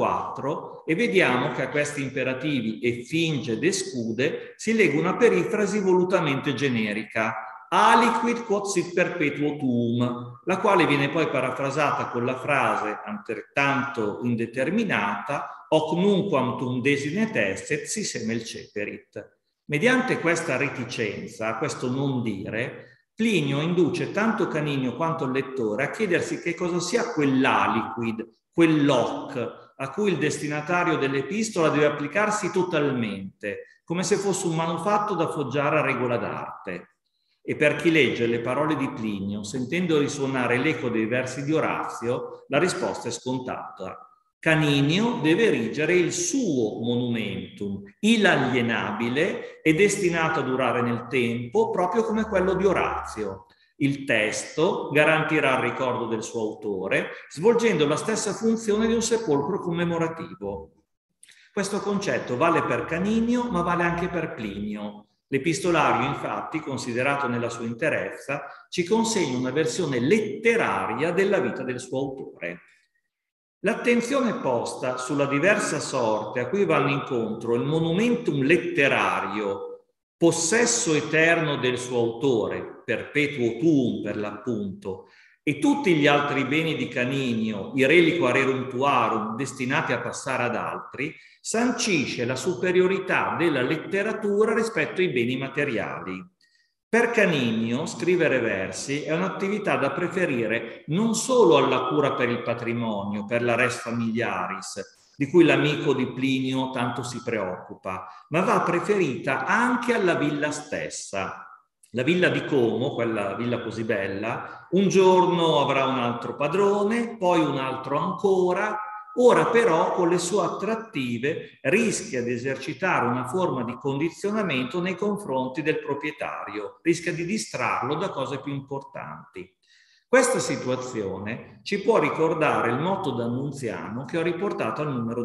4 e vediamo che a questi imperativi effinge ed escude si lega una perifrasi volutamente generica, aliquid quod sit perpetuo tuum, la quale viene poi parafrasata con la frase altrettanto indeterminata hoc nunquam tum desinet esset si semel ceperit. Mediante questa reticenza, questo non dire, Plinio induce tanto Caninio quanto il lettore a chiedersi che cosa sia quell'aliquid, quell'hoc, a cui il destinatario dell'epistola deve applicarsi totalmente, come se fosse un manufatto da foggiare a regola d'arte. E per chi legge le parole di Plinio, sentendo risuonare l'eco dei versi di Orazio, la risposta è scontata. Caninio deve erigere il suo monumentum, inalienabile e destinato a durare nel tempo, proprio come quello di Orazio. Il testo garantirà il ricordo del suo autore, svolgendo la stessa funzione di un sepolcro commemorativo. Questo concetto vale per Caninio, ma vale anche per Plinio. L'epistolario, infatti, considerato nella sua interezza, ci consegna una versione letteraria della vita del suo autore. L'attenzione posta sulla diversa sorte a cui vanno incontro il monumentum letterario, possesso eterno del suo autore, perpetuo tuum per l'appunto, e tutti gli altri beni di Caninio, i reliqua rerum tuarum, destinati a passare ad altri, sancisce la superiorità della letteratura rispetto ai beni materiali. Per Caninio scrivere versi è un'attività da preferire non solo alla cura per il patrimonio, per la res familiaris, di cui l'amico di Plinio tanto si preoccupa, ma va preferita anche alla villa stessa. La villa di Como, quella villa così bella, un giorno avrà un altro padrone, poi un altro ancora. Ora però con le sue attrattive rischia di esercitare una forma di condizionamento nei confronti del proprietario, rischia di distrarlo da cose più importanti. Questa situazione ci può ricordare il motto d'Annunziano che ho riportato al numero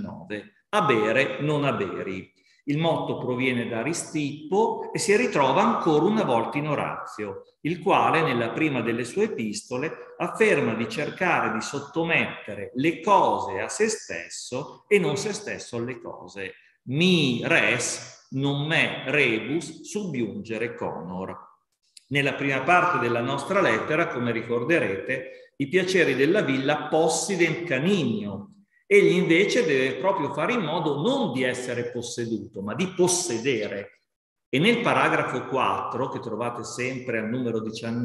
19, abere non aberi. Il motto proviene da Aristippo e si ritrova ancora una volta in Orazio, il quale nella prima delle sue epistole afferma di cercare di sottomettere le cose a se stesso e non se stesso alle cose. Mi res non me rebus subiungere conor. Nella prima parte della nostra lettera, come ricorderete, i piaceri della villa possidem Caninio. Egli invece deve proprio fare in modo non di essere posseduto, ma di possedere. E nel paragrafo 4, che trovate sempre al numero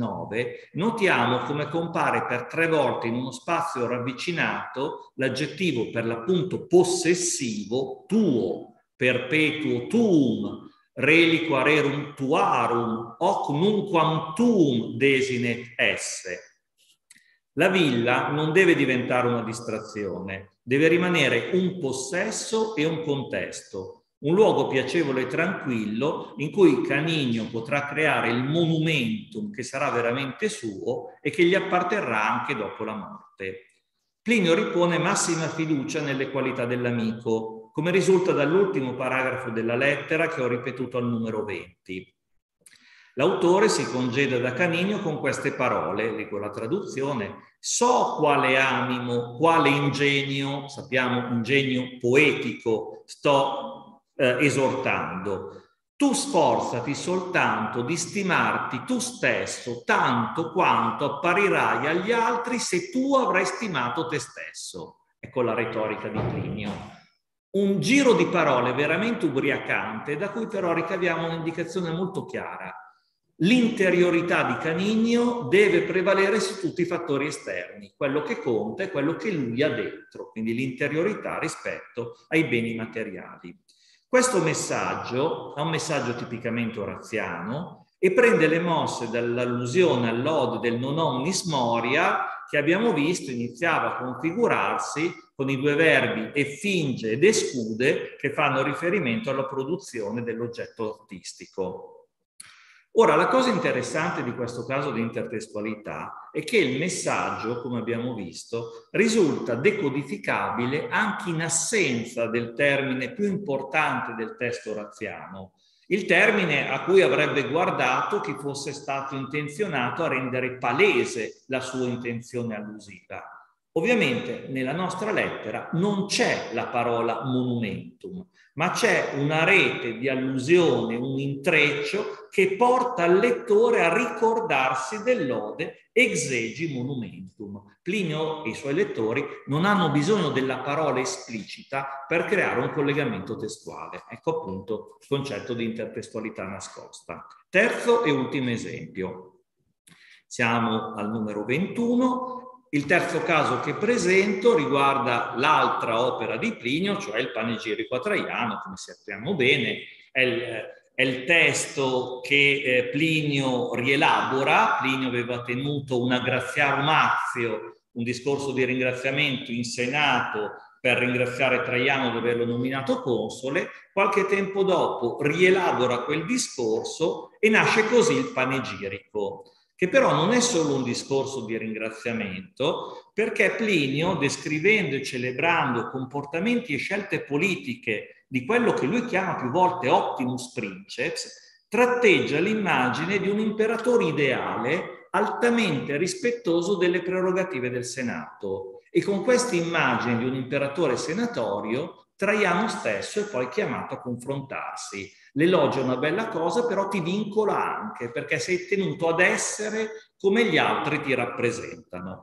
19, notiamo come compare per 3 volte in uno spazio ravvicinato l'aggettivo per l'appunto possessivo, tuo, perpetuo tuum, reliqua rerum tuarum, hoc nunquam tuum desinet esse. La villa non deve diventare una distrazione, deve rimanere un possesso e un contesto, un luogo piacevole e tranquillo in cui Canigno potrà creare il monumentum che sarà veramente suo e che gli apparterrà anche dopo la morte. Plinio ripone massima fiducia nelle qualità dell'amico, come risulta dall'ultimo paragrafo della lettera che ho ripetuto al numero 20. L'autore si congeda da Canigno con queste parole, leggo la traduzione: so quale animo, quale ingegno, sappiamo ingegno poetico, sto esortando. Tu sforzati soltanto di stimarti tu stesso tanto quanto apparirai agli altri se tu avrai stimato te stesso. Ecco la retorica di Plinio. Un giro di parole veramente ubriacante, da cui però ricaviamo un'indicazione molto chiara. L'interiorità di Canigno deve prevalere su tutti i fattori esterni. Quello che conta è quello che lui ha dentro, quindi l'interiorità rispetto ai beni materiali. Questo messaggio è un messaggio tipicamente oraziano e prende le mosse dall'allusione all'ode del non omnis moria che abbiamo visto iniziava a configurarsi con i due verbi effinge ed escude che fanno riferimento alla produzione dell'oggetto artistico. Ora, la cosa interessante di questo caso di intertestualità è che il messaggio, come abbiamo visto, risulta decodificabile anche in assenza del termine più importante del testo oraziano, il termine a cui avrebbe guardato chi fosse stato intenzionato a rendere palese la sua intenzione allusiva. Ovviamente nella nostra lettera non c'è la parola monumentum, ma c'è una rete di allusione, un intreccio che porta il lettore a ricordarsi dell'ode exegi monumentum. Plinio e i suoi lettori non hanno bisogno della parola esplicita per creare un collegamento testuale. Ecco appunto il concetto di intertestualità nascosta. Terzo e ultimo esempio. Siamo al numero 21. Il terzo caso che presento riguarda l'altra opera di Plinio, cioè il Panegirico a Traiano, come sappiamo bene, è il testo che Plinio rielabora. Plinio aveva tenuto un Graziarum Actio, un discorso di ringraziamento in Senato per ringraziare Traiano di averlo nominato console. Qualche tempo dopo rielabora quel discorso e nasce così il Panegirico, che però non è solo un discorso di ringraziamento, perché Plinio, descrivendo e celebrando comportamenti e scelte politiche di quello che lui chiama più volte Optimus Princeps, tratteggia l'immagine di un imperatore ideale altamente rispettoso delle prerogative del Senato. E con questa immagine di un imperatore senatorio, Traiano stesso è poi chiamato a confrontarsi. L'elogio è una bella cosa, però ti vincola anche, perché sei tenuto ad essere come gli altri ti rappresentano.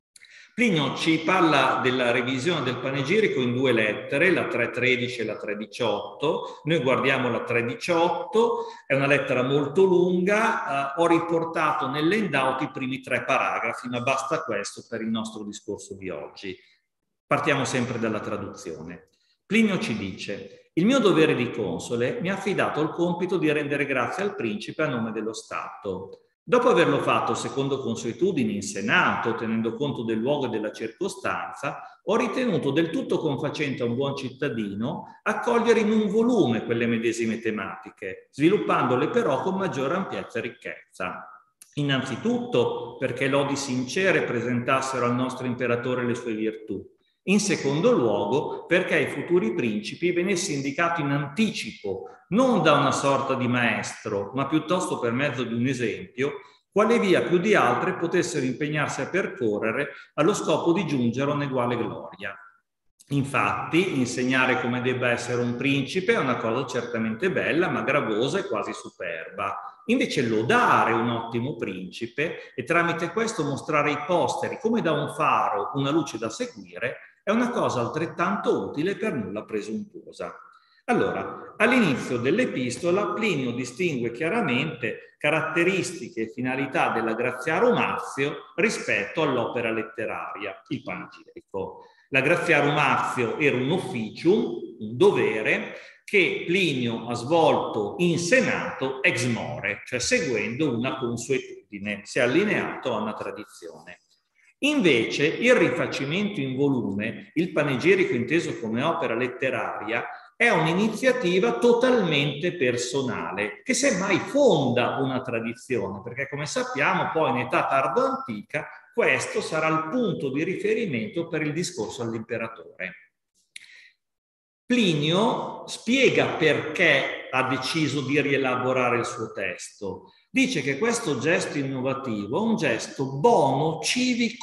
Plinio ci parla della revisione del panegirico in due lettere, la 3.13 e la 3.18. Noi guardiamo la 3.18, è una lettera molto lunga, ho riportato nell'handout i primi 3 paragrafi, ma basta questo per il nostro discorso di oggi. Partiamo sempre dalla traduzione. Plinio ci dice: il mio dovere di console mi ha affidato il compito di rendere grazie al principe a nome dello Stato. Dopo averlo fatto secondo consuetudine in Senato, tenendo conto del luogo e della circostanza, ho ritenuto del tutto confacente a un buon cittadino accogliere in un volume quelle medesime tematiche, sviluppandole però con maggiore ampiezza e ricchezza. Innanzitutto perché lodi sincere presentassero al nostro imperatore le sue virtù. In secondo luogo, perché ai futuri principi venisse indicato in anticipo, non da una sorta di maestro, ma piuttosto per mezzo di un esempio, quale via più di altre potessero impegnarsi a percorrere allo scopo di giungere a un'eguale gloria. Infatti, insegnare come debba essere un principe è una cosa certamente bella, ma gravosa e quasi superba. Invece lodare un ottimo principe e tramite questo mostrare ai posteri come da un faro una luce da seguire è una cosa altrettanto utile e per nulla presuntuosa. Allora, all'inizio dell'epistola Plinio distingue chiaramente caratteristiche e finalità della Graziarum Actio rispetto all'opera letteraria, il panegirico. La Graziarum Actio era un officium, un dovere, che Plinio ha svolto in Senato ex more, cioè seguendo una consuetudine, si è allineato a una tradizione. Invece il rifacimento in volume, il panegirico inteso come opera letteraria, è un'iniziativa totalmente personale, che semmai fonda una tradizione, perché come sappiamo poi in età tardo-antica questo sarà il punto di riferimento per il discorso all'imperatore. Plinio spiega perché ha deciso di rielaborare il suo testo. Dice che questo gesto innovativo è un gesto bono civi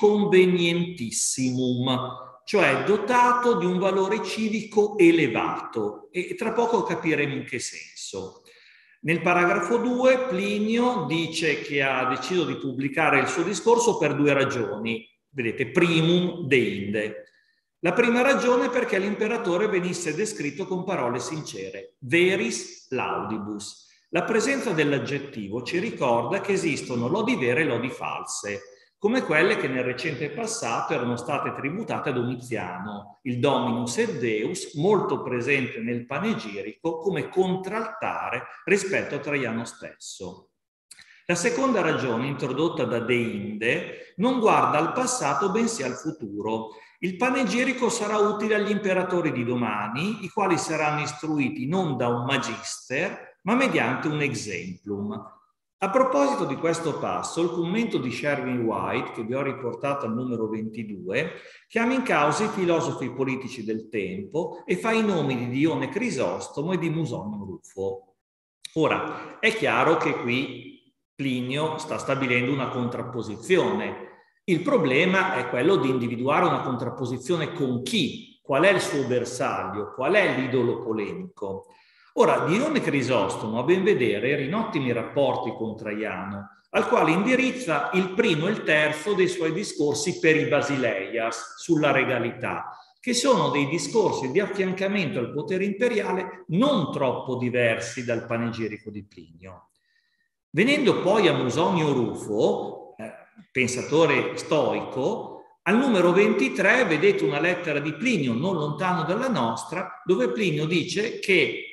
convenientissimum, cioè dotato di un valore civico elevato, e tra poco capiremo in che senso. Nel paragrafo 2 Plinio dice che ha deciso di pubblicare il suo discorso per 2 ragioni. Vedete, primum deinde. La prima ragione è perché l'imperatore venisse descritto con parole sincere, veris laudibus. La presenza dell'aggettivo ci ricorda che esistono lodi vere e lodi false, come quelle che nel recente passato erano state tributate a Domiziano, il Dominus et Deus, molto presente nel panegirico come contraltare rispetto a Traiano stesso. La seconda ragione, introdotta da Deinde, non guarda al passato bensì al futuro. Il panegirico sarà utile agli imperatori di domani, i quali saranno istruiti non da un magister, ma mediante un exemplum. A proposito di questo passo, il commento di Sherwin White, che vi ho riportato al numero 22, chiama in causa i filosofi politici del tempo e fa i nomi di Dione Crisostomo e di Musonio Rufo. Ora, è chiaro che qui Plinio sta stabilendo una contrapposizione. Il problema è quello di individuare una contrapposizione con chi, qual è il suo bersaglio, qual è l'idolo polemico. Ora, Dione Crisostomo, a ben vedere, era in ottimi rapporti con Traiano, al quale indirizza il primo e il terzo dei suoi discorsi per i Basileias sulla regalità, che sono dei discorsi di affiancamento al potere imperiale non troppo diversi dal panegirico di Plinio. Venendo poi a Musonio Rufo, pensatore stoico, al numero 23 vedete una lettera di Plinio non lontano dalla nostra, dove Plinio dice che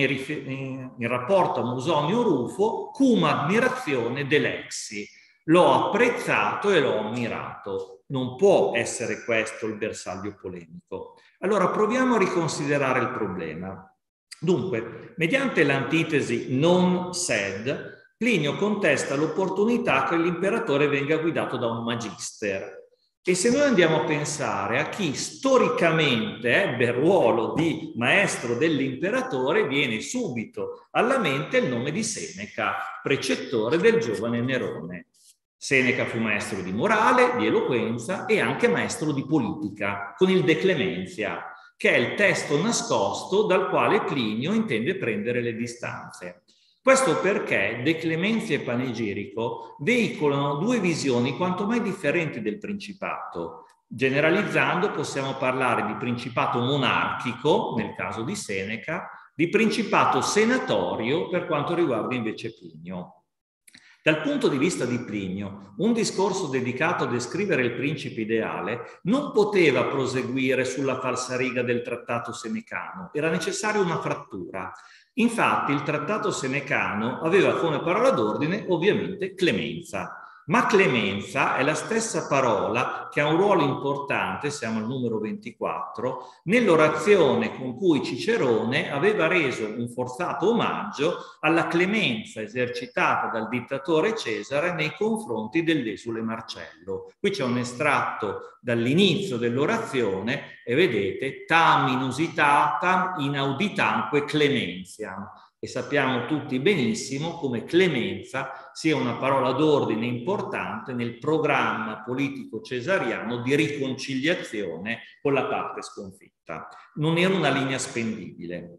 in rapporto a Musonio Rufo, cum admirazione delexi, l'ho apprezzato e l'ho ammirato. Non può essere questo il bersaglio polemico. Allora proviamo a riconsiderare il problema. Dunque, mediante l'antitesi non sed, Plinio contesta l'opportunità che l'imperatore venga guidato da un magister. E se noi andiamo a pensare a chi storicamente ebbe il ruolo di maestro dell'imperatore, viene subito alla mente il nome di Seneca, precettore del giovane Nerone. Seneca fu maestro di morale, di eloquenza e anche maestro di politica, con il De Clementia, che è il testo nascosto dal quale Plinio intende prendere le distanze. Questo perché De Clementia e Panegirico veicolano 2 visioni quanto mai differenti del principato. Generalizzando possiamo parlare di principato monarchico, nel caso di Seneca, di principato senatorio per quanto riguarda invece Plinio. Dal punto di vista di Plinio, un discorso dedicato a descrivere il principe ideale non poteva proseguire sulla falsariga del trattato senecano, era necessaria una frattura. Infatti il trattato senecano aveva come parola d'ordine ovviamente clemenza, ma clemenza è la stessa parola che ha un ruolo importante, siamo al numero 24, nell'orazione con cui Cicerone aveva reso un forzato omaggio alla clemenza esercitata dal dittatore Cesare nei confronti dell'esule Marcello. Qui c'è un estratto dall'inizio dell'orazione e vedete tam inusitatam inauditamque clementiam. E sappiamo tutti benissimo come clemenza sia una parola d'ordine importante nel programma politico cesariano di riconciliazione con la parte sconfitta. Non era una linea spendibile,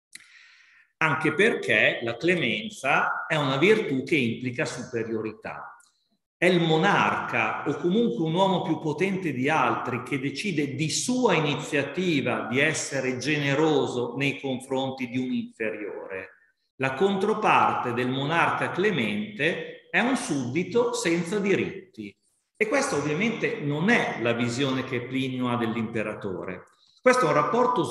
anche perché la clemenza è una virtù che implica superiorità. È il monarca o comunque un uomo più potente di altri che decide di sua iniziativa di essere generoso nei confronti di un inferiore. La controparte del monarca clemente è un suddito senza diritti. E questa ovviamente non è la visione che Plinio ha dell'imperatore. Questo è un rapporto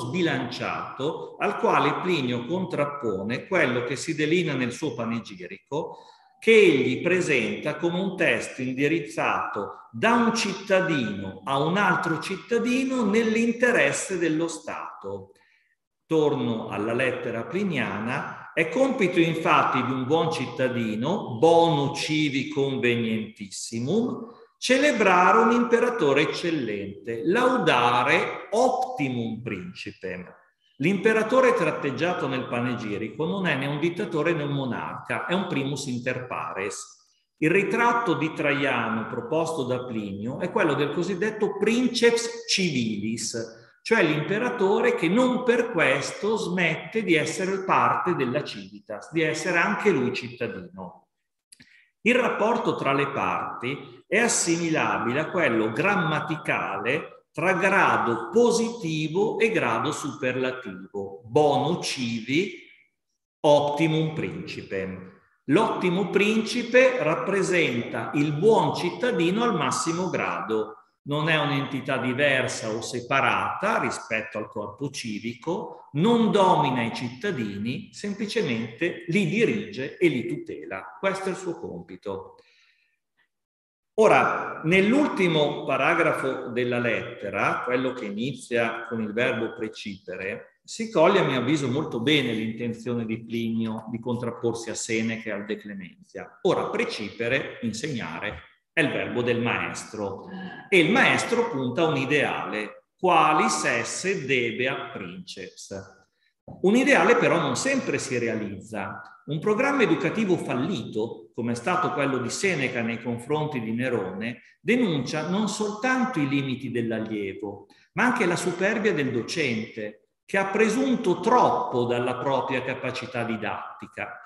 sbilanciato al quale Plinio contrappone quello che si delinea nel suo panegirico, che egli presenta come un testo indirizzato da un cittadino a un altro cittadino nell'interesse dello Stato. Torno alla lettera pliniana. È compito infatti di un buon cittadino, bono civi convenientissimum, celebrare un imperatore eccellente, laudare optimum principem. L'imperatore tratteggiato nel panegirico non è né un dittatore né un monarca, è un primus inter pares. Il ritratto di Traiano proposto da Plinio è quello del cosiddetto princeps civilis, cioè l'imperatore che non per questo smette di essere parte della civitas, di essere anche lui cittadino. Il rapporto tra le parti è assimilabile a quello grammaticale tra grado positivo e grado superlativo, bono civi, optimum principem. L'ottimo principe rappresenta il buon cittadino al massimo grado. Non è un'entità diversa o separata rispetto al corpo civico, non domina i cittadini, semplicemente li dirige e li tutela. Questo è il suo compito. Ora, nell'ultimo paragrafo della lettera, quello che inizia con il verbo precipere, si coglie a mio avviso molto bene l'intenzione di Plinio di contrapporsi a Seneca e al De Clemenzia. Ora, precipere, insegnare, è il verbo del maestro e il maestro punta a un ideale, qualis esse debea princeps. Un ideale però non sempre si realizza. Un programma educativo fallito, come è stato quello di Seneca nei confronti di Nerone, denuncia non soltanto i limiti dell'allievo, ma anche la superbia del docente, che ha presunto troppo dalla propria capacità didattica.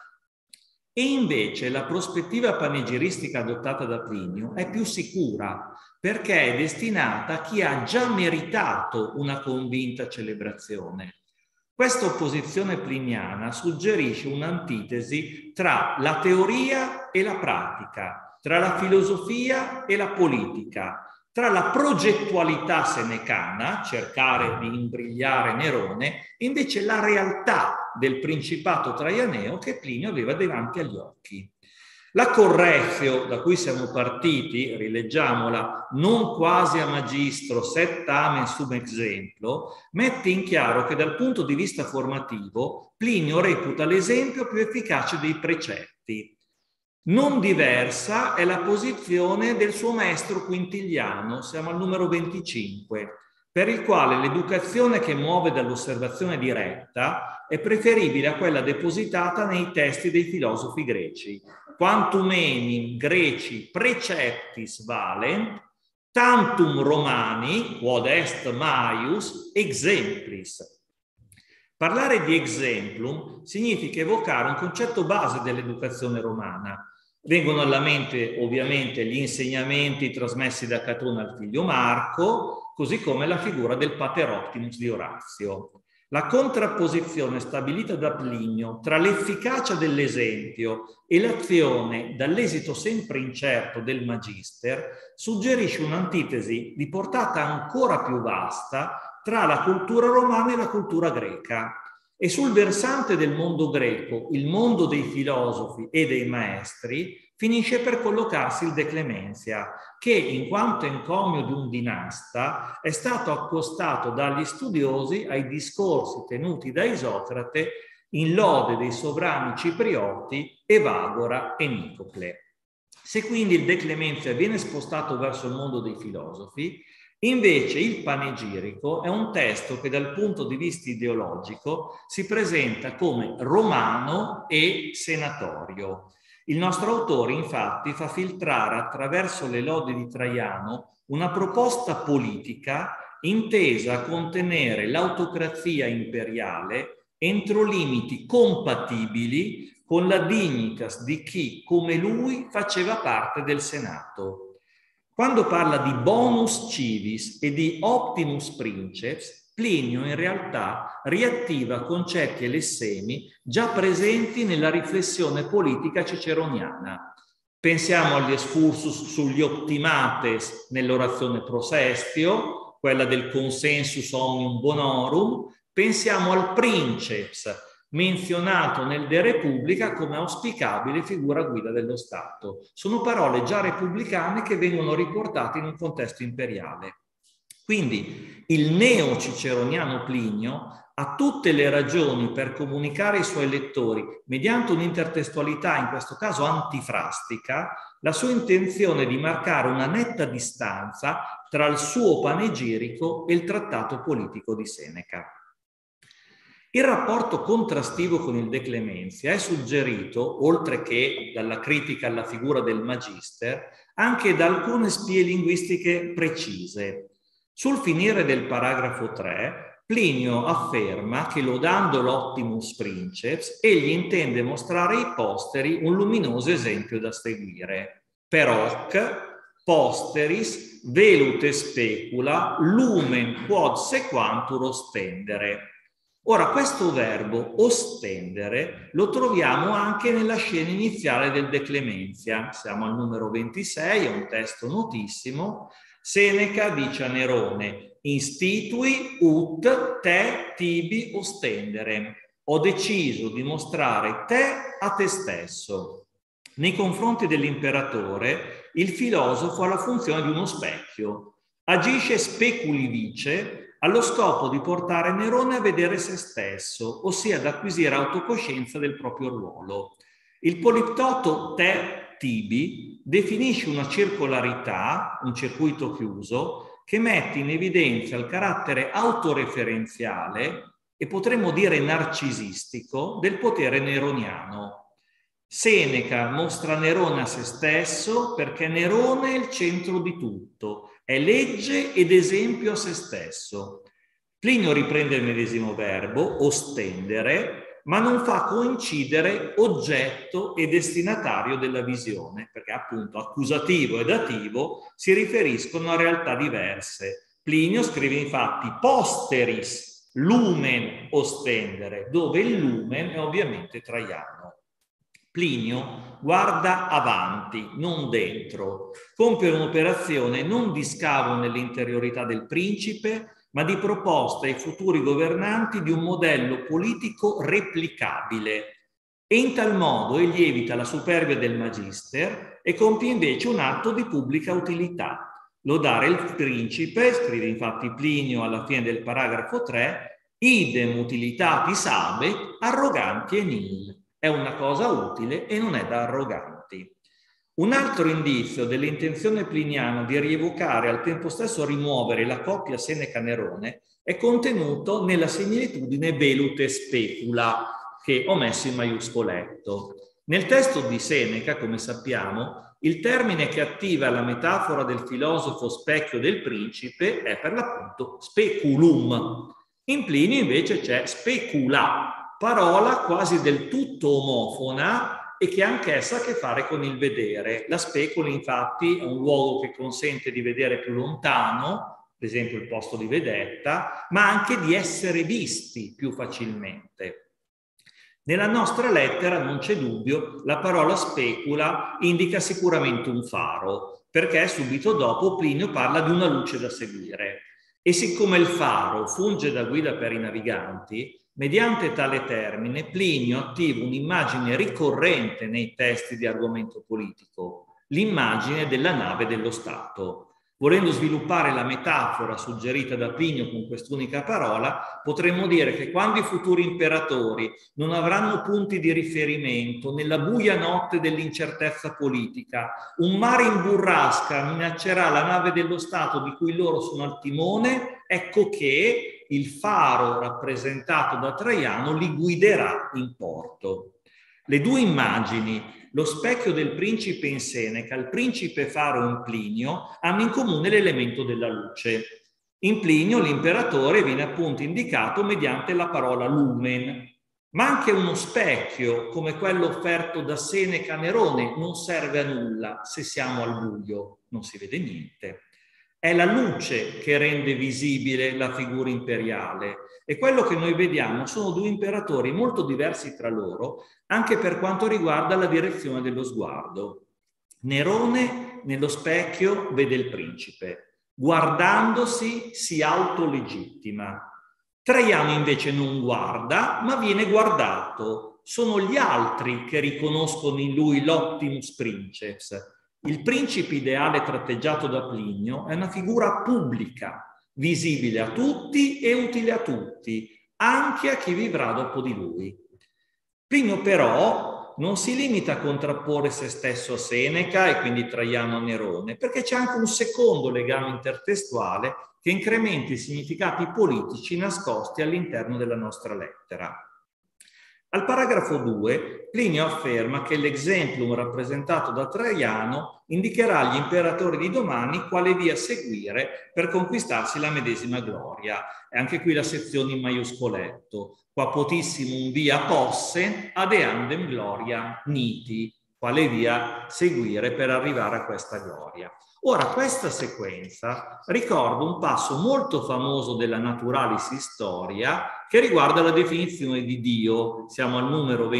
E invece la prospettiva panegiristica adottata da Plinio è più sicura, perché è destinata a chi ha già meritato una convinta celebrazione. Questa opposizione pliniana suggerisce un'antitesi tra la teoria e la pratica, tra la filosofia e la politica, tra la progettualità senecana, cercare di imbrigliare Nerone, e invece la realtà del principato traianeo che Plinio aveva davanti agli occhi. La correttio da cui siamo partiti, rileggiamola, non quasi a magistro, sed tamen sum exemplo, mette in chiaro che dal punto di vista formativo Plinio reputa l'esempio più efficace dei precetti. Non diversa è la posizione del suo maestro Quintiliano, siamo al numero 25, per il quale l'educazione che muove dall'osservazione diretta è preferibile a quella depositata nei testi dei filosofi greci. Quantum enim greci preceptis valent, tantum romani, quod est maius, exemplis. Parlare di exemplum significa evocare un concetto base dell'educazione romana. Vengono alla mente ovviamente gli insegnamenti trasmessi da Catone al figlio Marco, così come la figura del Pater Optimus di Orazio. La contrapposizione stabilita da Plinio tra l'efficacia dell'esempio e l'azione dall'esito sempre incerto del Magister suggerisce un'antitesi di portata ancora più vasta tra la cultura romana e la cultura greca. E sul versante del mondo greco, il mondo dei filosofi e dei maestri, finisce per collocarsi il De Clemenzia, che in quanto encomio di un dinasta è stato accostato dagli studiosi ai discorsi tenuti da Isocrate in lode dei sovrani ciprioti Evagora e Nicocle. Se quindi il De Clemenzia viene spostato verso il mondo dei filosofi, invece il panegirico è un testo che dal punto di vista ideologico si presenta come romano e senatorio. Il nostro autore infatti fa filtrare attraverso le lodi di Traiano una proposta politica intesa a contenere l'autocrazia imperiale entro limiti compatibili con la dignitas di chi come lui faceva parte del Senato. Quando parla di bonus civis e di optimus princeps, Plinio in realtà riattiva concetti e lessemi già presenti nella riflessione politica ciceroniana. Pensiamo agli excursus sugli optimates nell'orazione Prosestio, quella del consensus omnium bonorum, pensiamo al princeps, menzionato nel De Repubblica come auspicabile figura guida dello Stato. Sono parole già repubblicane che vengono riportate in un contesto imperiale. Quindi il neo-ciceroniano Plinio ha tutte le ragioni per comunicare ai suoi lettori, mediante un'intertestualità, in questo caso antifrastica, la sua intenzione di marcare una netta distanza tra il suo panegirico e il trattato politico di Seneca. Il rapporto contrastivo con il De Clementia è suggerito, oltre che dalla critica alla figura del Magister, anche da alcune spie linguistiche precise. Sul finire del paragrafo 3, Plinio afferma che, lodando l'Optimus Princeps, egli intende mostrare ai posteri un luminoso esempio da seguire. Per hoc posteris velute specula lumen quod sequantur ostendere. Ora, questo verbo ostendere lo troviamo anche nella scena iniziale del De Clementia. Siamo al numero 26, è un testo notissimo. Seneca dice a Nerone: institui ut te tibi ostendere. Ho deciso di mostrare te a te stesso. Nei confronti dell'imperatore, il filosofo ha la funzione di uno specchio. Agisce speculi vice allo scopo di portare Nerone a vedere se stesso, ossia ad acquisire autocoscienza del proprio ruolo. Il poliptoto te tibi definisce una circolarità, un circuito chiuso, che mette in evidenza il carattere autoreferenziale e potremmo dire narcisistico del potere neroniano. Seneca mostra Nerone a se stesso perché Nerone è il centro di tutto, è legge ed esempio a se stesso. Plinio riprende il medesimo verbo, ostendere, ma non fa coincidere oggetto e destinatario della visione, perché appunto accusativo e dativo si riferiscono a realtà diverse. Plinio scrive infatti posteris lumen ostendere, dove il lumen è ovviamente Traiano. Plinio guarda avanti, non dentro, compie un'operazione non di scavo nell'interiorità del principe, ma di proposta ai futuri governanti di un modello politico replicabile. E in tal modo egli evita la superbia del Magister e compie invece un atto di pubblica utilità. Lodare il principe, scrive infatti Plinio alla fine del paragrafo 3, idem utilitatis habet arroganti e nihil. È una cosa utile e non è da arroganti. Un altro indizio dell'intenzione pliniana di rievocare e al tempo stesso rimuovere la coppia Seneca-Nerone è contenuto nella similitudine velute specula, che ho messo in maiuscoletto. Nel testo di Seneca, come sappiamo, il termine che attiva la metafora del filosofo specchio del principe è per l'appunto speculum. In Plinio invece c'è specula, parola quasi del tutto omofona e che ha anch'essa a che fare con il vedere. La specula infatti è un luogo che consente di vedere più lontano, ad esempio il posto di vedetta, ma anche di essere visti più facilmente. Nella nostra lettera, non c'è dubbio, la parola specula indica sicuramente un faro, perché subito dopo Plinio parla di una luce da seguire. E siccome il faro funge da guida per i naviganti, mediante tale termine Plinio attiva un'immagine ricorrente nei testi di argomento politico, l'immagine della nave dello Stato. Volendo sviluppare la metafora suggerita da Plinio con quest'unica parola, potremmo dire che quando i futuri imperatori non avranno punti di riferimento nella buia notte dell'incertezza politica, un mare in burrasca minaccerà la nave dello Stato di cui loro sono al timone, ecco che il faro rappresentato da Traiano li guiderà in porto. Le due immagini, lo specchio del principe in Seneca, il principe faro in Plinio, hanno in comune l'elemento della luce. In Plinio l'imperatore viene appunto indicato mediante la parola lumen, ma anche uno specchio come quello offerto da Seneca a Nerone non serve a nulla se siamo al buio, non si vede niente. È la luce che rende visibile la figura imperiale e quello che noi vediamo sono due imperatori molto diversi tra loro anche per quanto riguarda la direzione dello sguardo. Nerone nello specchio vede il principe, guardandosi si autolegittima. Traiano invece non guarda, ma viene guardato. Sono gli altri che riconoscono in lui l'optimus princeps. Il principe ideale tratteggiato da Plinio è una figura pubblica, visibile a tutti e utile a tutti, anche a chi vivrà dopo di lui. Plinio però non si limita a contrapporre se stesso a Seneca e quindi Traiano a Nerone, perché c'è anche un secondo legame intertestuale che incrementa i significati politici nascosti all'interno della nostra lettera. Al paragrafo 2, Plinio afferma che l'exemplum rappresentato da Traiano indicherà agli imperatori di domani quale via seguire per conquistarsi la medesima gloria. E anche qui la sezione in maiuscoletto. Qua potissimum via posse ad eandem gloria niti. Quale via seguire per arrivare a questa gloria. Ora, questa sequenza ricorda un passo molto famoso della Naturalis Historia che riguarda la definizione di Dio. Siamo al numero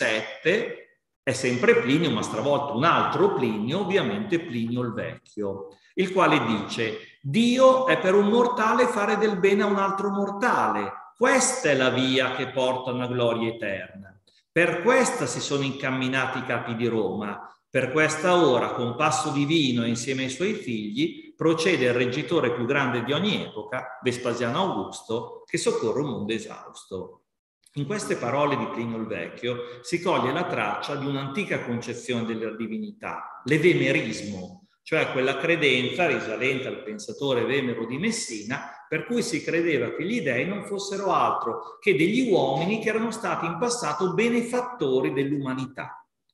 27, è sempre Plinio, ma stavolta un altro Plinio, ovviamente Plinio il Vecchio, il quale dice: Dio è per un mortale fare del bene a un altro mortale. Questa è la via che porta a una gloria eterna. Per questa si sono incamminati i capi di Roma. Per questa ora, con passo divino e insieme ai suoi figli, procede il reggitore più grande di ogni epoca, Vespasiano Augusto, che soccorre un mondo esausto. In queste parole di Plinio il Vecchio si coglie la traccia di un'antica concezione della divinità, l'evemerismo, cioè quella credenza risalente al pensatore Vemero di Messina, per cui si credeva che gli dei non fossero altro che degli uomini che erano stati in passato benefattori dell'umanità.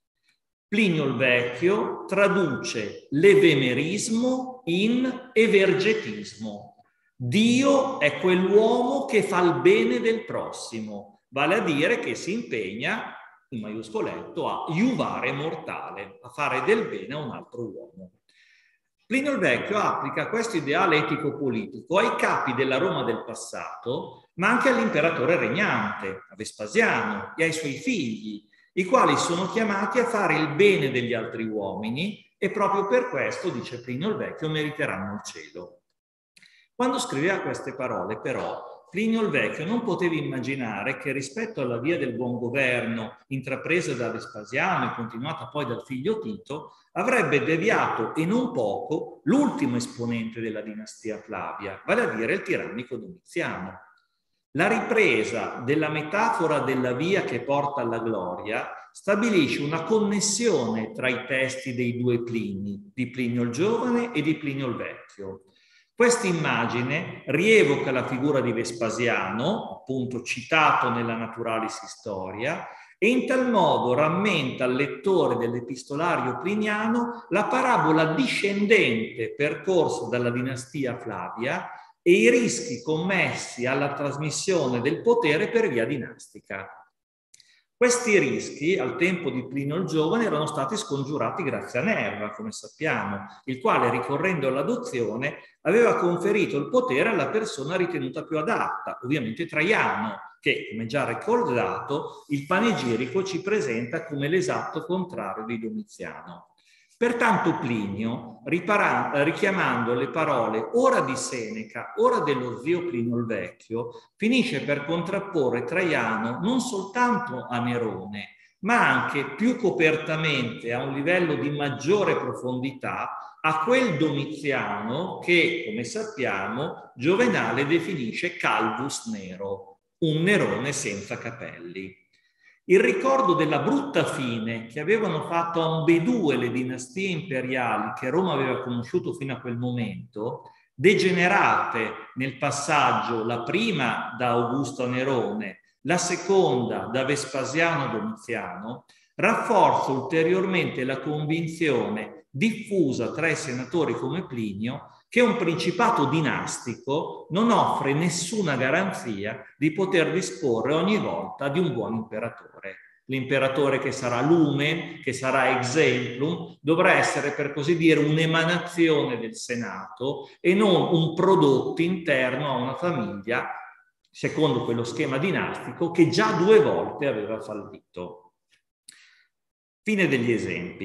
Plinio il Vecchio traduce l'evemerismo in evergetismo. Dio è quell'uomo che fa il bene del prossimo, vale a dire che si impegna, in maiuscoletto, a iuvare mortale, a fare del bene a un altro uomo. Plinio il Vecchio applica questo ideale etico-politico ai capi della Roma del passato, ma anche all'imperatore regnante, a Vespasiano e ai suoi figli, i quali sono chiamati a fare il bene degli altri uomini e proprio per questo, dice Plinio il Vecchio, meriteranno il cielo. Quando scriveva queste parole, però, Plinio il Vecchio non poteva immaginare che rispetto alla via del buon governo intrapresa da Vespasiano e continuata poi dal figlio Tito, avrebbe deviato e non poco l'ultimo esponente della dinastia Flavia, vale a dire il tirannico Domiziano. La ripresa della metafora della via che porta alla gloria stabilisce una connessione tra i testi dei due Plini, di Plinio il Giovane e di Plinio il Vecchio. Questa immagine rievoca la figura di Vespasiano, appunto citato nella Naturalis Historia, e in tal modo rammenta al lettore dell'epistolario pliniano la parabola discendente percorsa dalla dinastia Flavia e i rischi connessi alla trasmissione del potere per via dinastica. Questi rischi, al tempo di Plinio il Giovane, erano stati scongiurati grazie a Nerva, come sappiamo, il quale, ricorrendo all'adozione, aveva conferito il potere alla persona ritenuta più adatta, ovviamente Traiano, che, come già ricordato, il panegirico ci presenta come l'esatto contrario di Domiziano. Pertanto Plinio, richiamando le parole ora di Seneca, ora dello zio Plinio il Vecchio, finisce per contrapporre Traiano non soltanto a Nerone, ma anche più copertamente, a un livello di maggiore profondità, a quel Domiziano che, come sappiamo, Giovenale definisce calvus nero, un Nerone senza capelli. Il ricordo della brutta fine che avevano fatto ambedue le dinastie imperiali che Roma aveva conosciuto fino a quel momento, degenerate nel passaggio, la prima da Augusto a Nerone, la seconda da Vespasiano a Domiziano, rafforza ulteriormente la convinzione diffusa tra i senatori come Plinio che un principato dinastico non offre nessuna garanzia di poter disporre ogni volta di un buon imperatore. L'imperatore che sarà lumen, che sarà exemplum, dovrà essere per così dire un'emanazione del Senato e non un prodotto interno a una famiglia, secondo quello schema dinastico che già 2 volte aveva fallito. Fine degli esempi.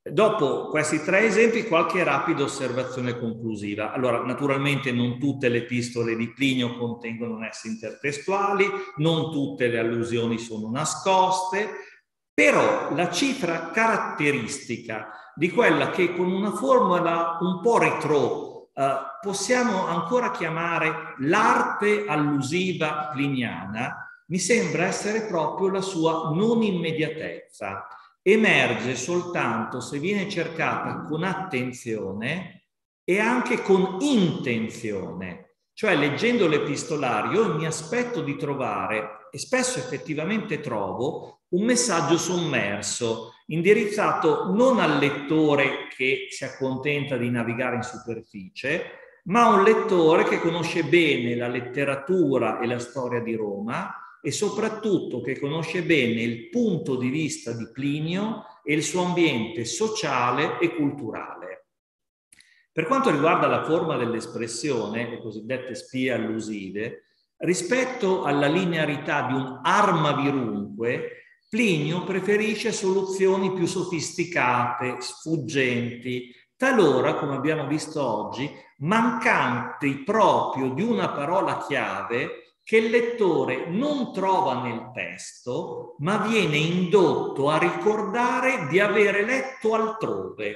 Dopo questi 3 esempi, qualche rapida osservazione conclusiva. Allora, naturalmente non tutte le epistole di Plinio contengono nessi intertestuali, non tutte le allusioni sono nascoste, però la cifra caratteristica di quella che con una formula un po' retro possiamo ancora chiamare l'arte allusiva pliniana, mi sembra essere proprio la sua non immediatezza. Emerge soltanto se viene cercata con attenzione e anche con intenzione. Cioè, leggendo l'epistolario mi aspetto di trovare, e spesso effettivamente trovo, un messaggio sommerso, indirizzato non al lettore che si accontenta di navigare in superficie, ma a un lettore che conosce bene la letteratura e la storia di Roma e soprattutto che conosce bene il punto di vista di Plinio e il suo ambiente sociale e culturale. Per quanto riguarda la forma dell'espressione, le cosiddette spie allusive, rispetto alla linearità di un arma virunque, Plinio preferisce soluzioni più sofisticate, sfuggenti, talora, come abbiamo visto oggi, mancanti proprio di una parola chiave che il lettore non trova nel testo, ma viene indotto a ricordare di avere letto altrove.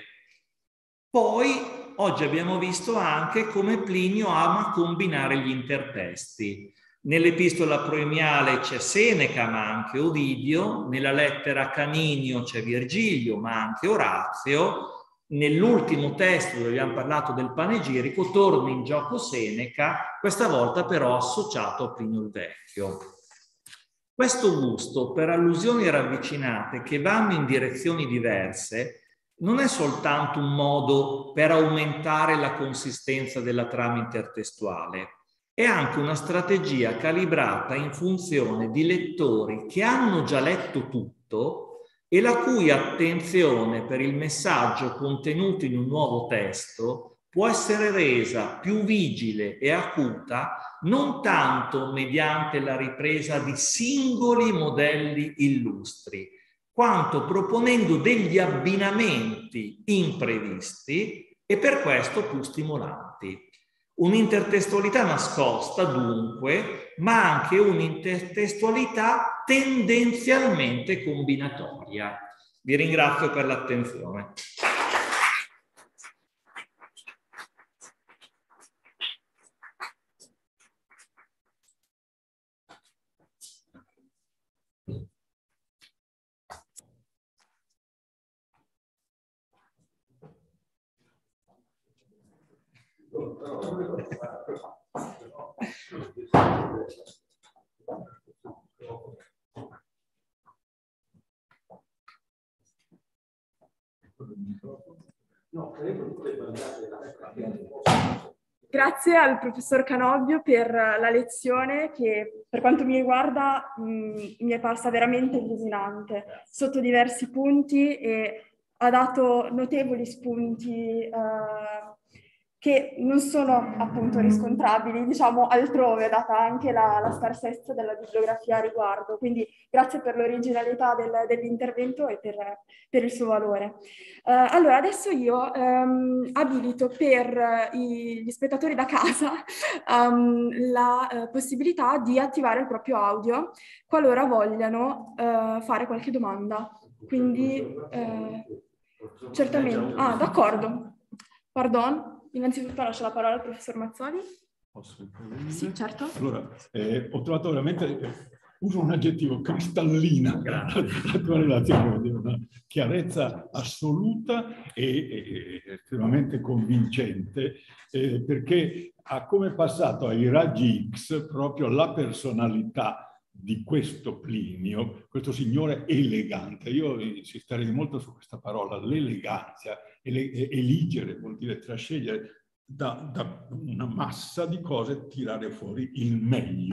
Poi, oggi abbiamo visto anche come Plinio ama combinare gli intertesti. Nell'epistola proemiale c'è Seneca, ma anche Ovidio, nella lettera a Caninio c'è Virgilio, ma anche Orazio, nell'ultimo testo dove abbiamo parlato del panegirico torna in gioco Seneca, questa volta però associato a Plinio il Vecchio. Questo gusto per allusioni ravvicinate che vanno in direzioni diverse non è soltanto un modo per aumentare la consistenza della trama intertestuale, è anche una strategia calibrata in funzione di lettori che hanno già letto tutto e la cui attenzione per il messaggio contenuto in un nuovo testo può essere resa più vigile e acuta non tanto mediante la ripresa di singoli modelli illustri, quanto proponendo degli abbinamenti imprevisti e per questo più stimolanti. Un'intertestualità nascosta, dunque, ma anche un'intertestualità tendenzialmente combinatoria. Vi ringrazio per l'attenzione. Grazie al professor Canobbio per la lezione che per quanto mi riguarda mi è parsa veramente illuminante sotto diversi punti e ha dato notevoli spunti che non sono appunto riscontrabili, diciamo, altrove, data anche la scarsezza della bibliografia a riguardo. Quindi grazie per l'originalità dell'intervento e per il suo valore. Allora, adesso io abilito per gli spettatori da casa la possibilità di attivare il proprio audio qualora vogliano fare qualche domanda. Quindi, certamente. Ah, d'accordo. Pardon. Innanzitutto lascio la parola al professor Mazzoli. Posso intervenire? Sì, certo. Allora, ho trovato veramente, uso un aggettivo, cristallina la tua relazione, di una chiarezza assoluta e estremamente convincente, perché ha come passato ai raggi X proprio la personalità di questo Plinio, questo signore elegante. Io insisterei molto su questa parola, l'eleganza. Eligere vuol dire trascegliere da una massa di cose, tirare fuori il meglio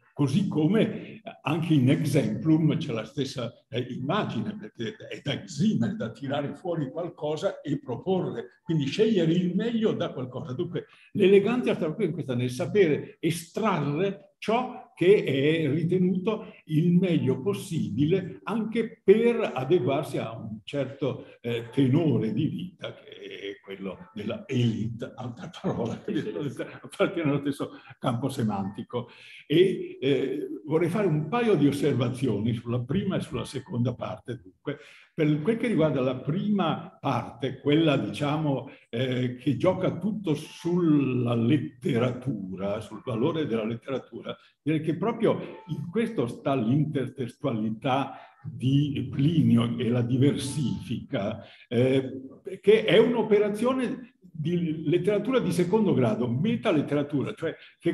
Così come anche in exemplum c'è la stessa immagine, perché è da eximere, da tirare fuori qualcosa e proporre, quindi scegliere il meglio da qualcosa. Dunque l'eleganza sta proprio in questa, nel sapere estrarre ciò che è ritenuto il meglio possibile anche per adeguarsi a un certo tenore di vita, che è quello della elite, altra parola, che appartiene allo stesso campo semantico. E vorrei fare un paio di osservazioni sulla prima e sulla seconda parte. Dunque, per quel che riguarda la prima parte, quella diciamo che gioca tutto sulla letteratura, sul valore della letteratura, direi che proprio in questo sta l'intertestualità di Plinio e la diversifica, che è un'operazione di letteratura di secondo grado, metaletteratura, cioè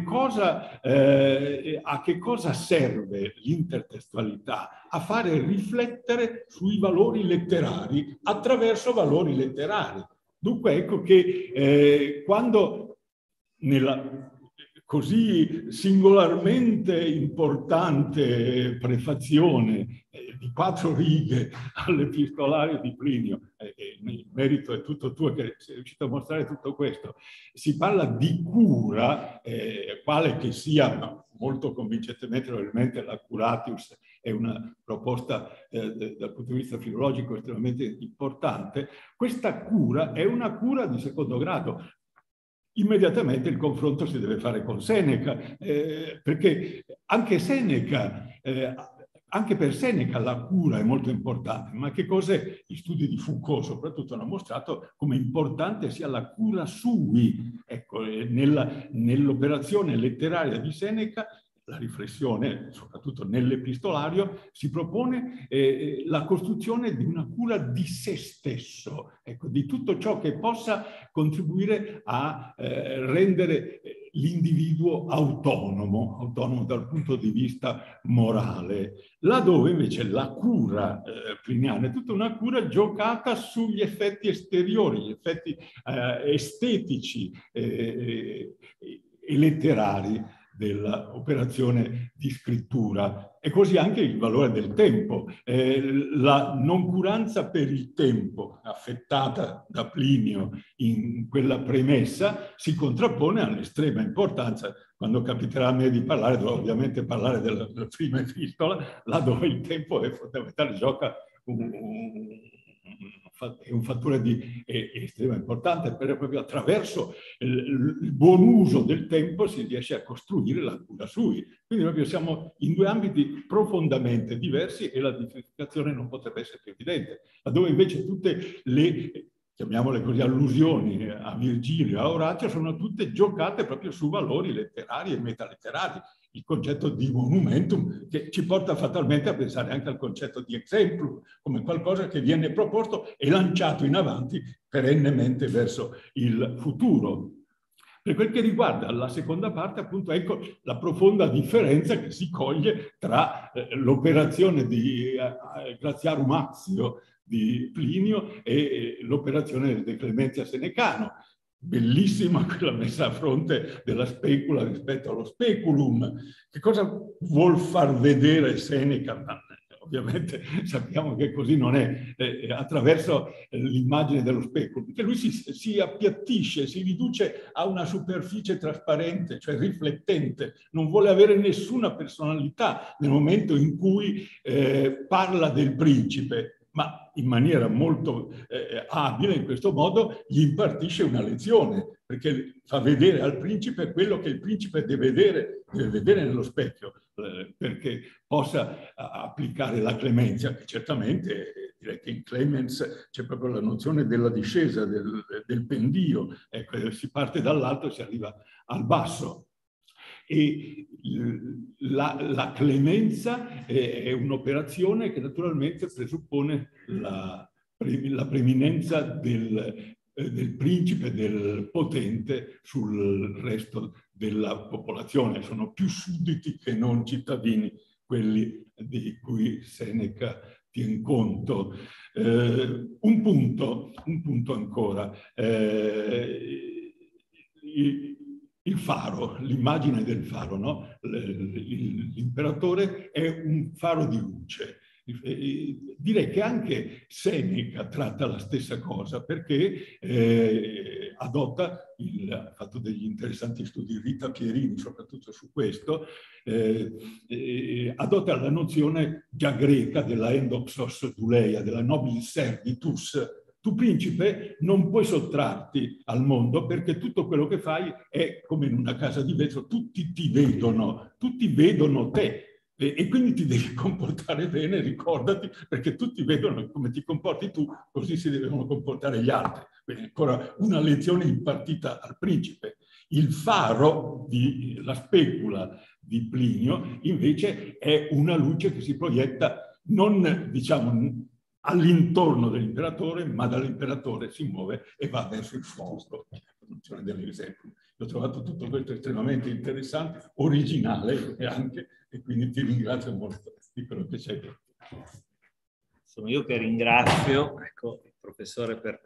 a che cosa serve l'intertestualità? A fare riflettere sui valori letterari attraverso valori letterari. Dunque ecco che quando nella così singolarmente importante prefazione di 4 righe all'epistolario di Plinio, il merito è tutto tuo che sei riuscito a mostrare tutto questo, si parla di cura, quale che sia, molto convincentemente probabilmente la curatius è una proposta dal punto di vista filologico estremamente importante. Questa cura è una cura di secondo grado. Immediatamente il confronto si deve fare con Seneca, perché anche Seneca, anche per Seneca la cura è molto importante, ma che cos'è? Gli studi di Foucault soprattutto hanno mostrato come importante sia la cura sui. Ecco, nell'operazione letteraria di Seneca la riflessione, soprattutto nell'epistolario, si propone la costruzione di una cura di se stesso, ecco, di tutto ciò che possa contribuire a rendere l'individuo autonomo dal punto di vista morale, laddove invece la cura pliniana è tutta una cura giocata sugli effetti esteriori, gli effetti estetici e letterari dell'operazione di scrittura. E così anche il valore del tempo. La noncuranza per il tempo affettata da Plinio in quella premessa si contrappone all'estrema importanza. Quando capiterà a me di parlare, dovrò ovviamente parlare della prima epistola, là dove il tempo è fondamentale, gioca è un fattore di estrema importanza, perché proprio attraverso il buon uso del tempo si riesce a costruire la cura sui. Quindi proprio siamo in due ambiti profondamente diversi e la differenziazione non potrebbe essere più evidente. Laddove invece tutte le, chiamiamole così, allusioni a Virgilio, a Orazio, sono tutte giocate proprio su valori letterari e metaletterari. Il concetto di monumentum, che ci porta fatalmente a pensare anche al concetto di exemplum, come qualcosa che viene proposto e lanciato in avanti perennemente verso il futuro. Per quel che riguarda la seconda parte, appunto, ecco la profonda differenza che si coglie tra l'operazione di Gratiarum Actio di Plinio e l'operazione del De Clementia Senecano. Bellissima quella messa a fronte della specula rispetto allo speculum. Che cosa vuol far vedere Seneca? Ovviamente sappiamo che così non è, attraverso l'immagine dello speculum, che lui si appiattisce, si riduce a una superficie trasparente, cioè riflettente, non vuole avere nessuna personalità nel momento in cui parla del principe, ma in maniera molto abile, in questo modo, gli impartisce una lezione, perché fa vedere al principe quello che il principe deve vedere nello specchio, perché possa applicare la clemenzia, che certamente direi che in clemens c'è proprio la nozione della discesa, del pendio, ecco, si parte dall'alto e si arriva al basso. E la clemenza è un'operazione che naturalmente presuppone la preminenza del principe, del potente sul resto della popolazione. Sono più sudditi che non cittadini quelli di cui Seneca tiene conto. Un punto ancora. Il il faro, l'immagine del faro, no? L'imperatore è un faro di luce. Direi che anche Seneca tratta la stessa cosa, perché ha fatto degli interessanti studi, Rita Pierini soprattutto su questo, adotta la nozione già greca della endoxos douleia, della nobilis servitus. Tu principe non puoi sottrarti al mondo, perché tutto quello che fai è come in una casa di vetro, tutti vedono te. E quindi ti devi comportare bene, ricordati, perché tutti vedono come ti comporti tu, così si devono comportare gli altri. Quindi ancora una lezione impartita al principe. Il faro, la specula di Plinio, invece è una luce che si proietta non, diciamo, all'intorno dell'imperatore, ma dall'imperatore si muove e va verso il fondo. La produzione dell'esempio. Ho trovato tutto questo estremamente interessante, originale anche, e quindi ti ringrazio molto di quello che ci hai detto. Sono io che ringrazio, ecco, il professore per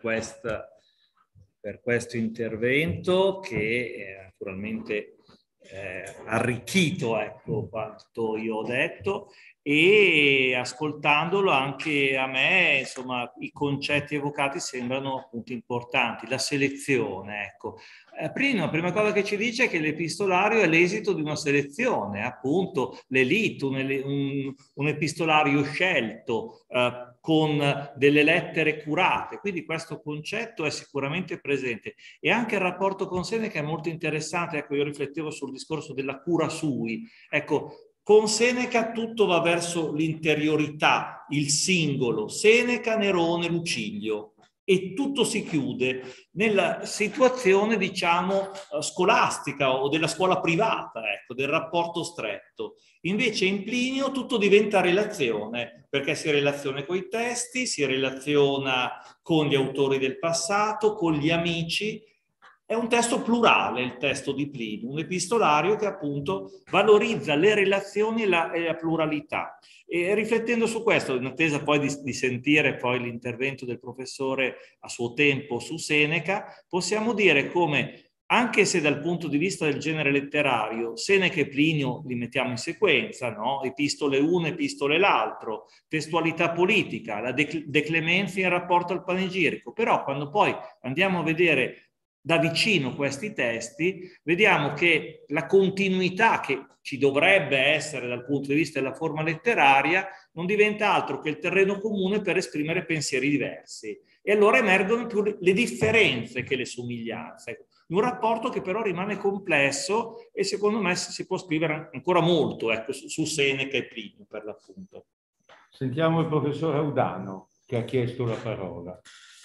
questo intervento che naturalmente ha arricchito, ecco, quanto io ho detto, e ascoltandolo anche a me, insomma, i concetti evocati sembrano appunto importanti. La selezione, ecco. Prima cosa che ci dice è che l'epistolario è l'esito di una selezione, appunto l'elite, un epistolario scelto, con delle lettere curate, quindi questo concetto è sicuramente presente. E anche il rapporto con Seneca è molto interessante. Ecco, io riflettevo sul discorso della cura sui. Ecco, con Seneca tutto va verso l'interiorità, il singolo, Seneca, Nerone, Lucilio, e tutto si chiude nella situazione, diciamo, scolastica o della scuola privata, ecco, del rapporto stretto. Invece in Plinio tutto diventa relazione, perché si relaziona con i testi, si relaziona con gli autori del passato, con gli amici. È un testo plurale, il testo di Plinio, un epistolario che appunto valorizza le relazioni e la pluralità. E riflettendo su questo, in attesa poi di sentire poi l'intervento del professore a suo tempo su Seneca, possiamo dire come, anche se dal punto di vista del genere letterario, Seneca e Plinio li mettiamo in sequenza, no? Epistole uno, epistole l'altro, testualità politica, la De Clemenzi in rapporto al panegirico, però quando poi andiamo a vedere da vicino questi testi, vediamo che la continuità che ci dovrebbe essere dal punto di vista della forma letteraria non diventa altro che il terreno comune per esprimere pensieri diversi. E allora emergono più le differenze che le somiglianze. Un rapporto che però rimane complesso e secondo me si può scrivere ancora molto, ecco, su Seneca e Plinio per l'appunto. Sentiamo il professor Audano che ha chiesto la parola.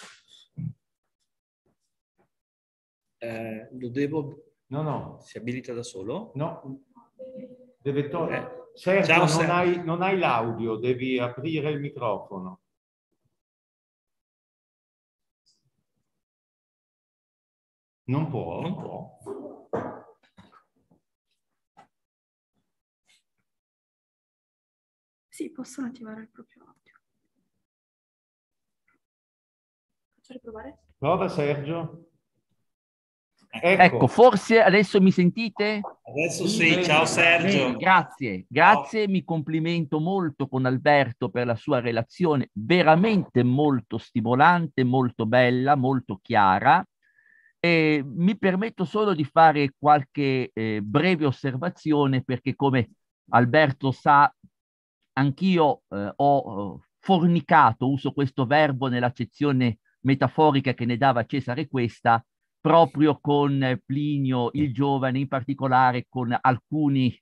Lo devo... No. Si abilita da solo? No, deve togliere. Sergio, ciao, non hai l'audio, devi aprire il microfono. Non può? Non può. Sì, possono attivare il proprio audio. Faccio riprovare? Prova, Sergio. Ecco, forse adesso mi sentite? Adesso sì, ciao Sergio. Grazie, mi complimento molto con Alberto per la sua relazione, veramente molto stimolante, molto bella, molto chiara. E mi permetto solo di fare qualche breve osservazione, perché come Alberto sa, anch'io ho fornicato, uso questo verbo nell'accezione metaforica che ne dava Cesare Questa, proprio con Plinio il Giovane, in particolare con alcuni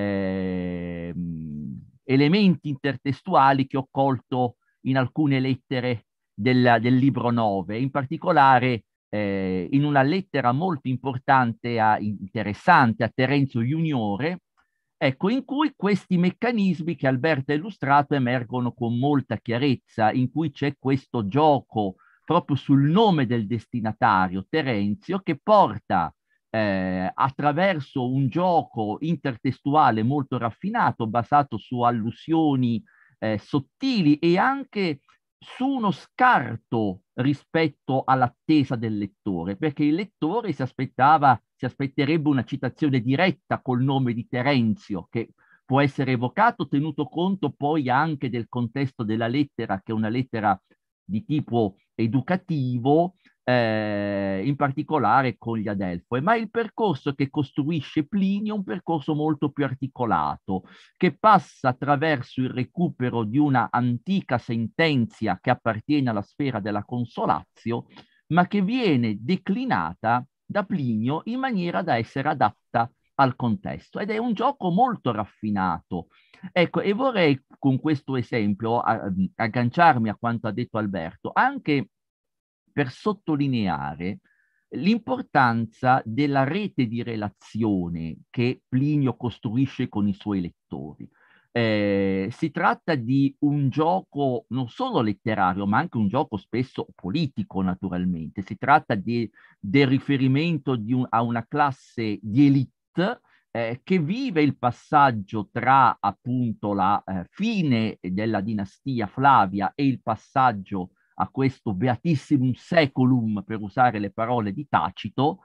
elementi intertestuali che ho colto in alcune lettere del libro 9, in particolare in una lettera molto importante, interessante a Terenzio Juniore, ecco, in cui questi meccanismi che Alberto ha illustrato emergono con molta chiarezza, in cui c'è questo gioco proprio sul nome del destinatario, Terenzio, che porta attraverso un gioco intertestuale molto raffinato, basato su allusioni sottili e anche su uno scarto rispetto all'attesa del lettore, perché il lettore si aspettava si aspetterebbe una citazione diretta col nome di Terenzio, che può essere evocato tenuto conto poi anche del contesto della lettera, che è una lettera di tipo educativo, in particolare con gli Adelfoi. Ma il percorso che costruisce Plinio è un percorso molto più articolato, che passa attraverso il recupero di una antica sentenzia che appartiene alla sfera della consolatio, ma che viene declinata da Plinio in maniera da essere adatta al contesto, ed è un gioco molto raffinato. Ecco, e vorrei con questo esempio agganciarmi a quanto ha detto Alberto, anche per sottolineare l'importanza della rete di relazione che Plinio costruisce con i suoi lettori. Si tratta di un gioco non solo letterario, ma anche un gioco spesso politico, naturalmente. Si tratta del riferimento a una classe di elite che vive il passaggio tra appunto la fine della dinastia Flavia e il passaggio a questo beatissimum seculum, per usare le parole di Tacito,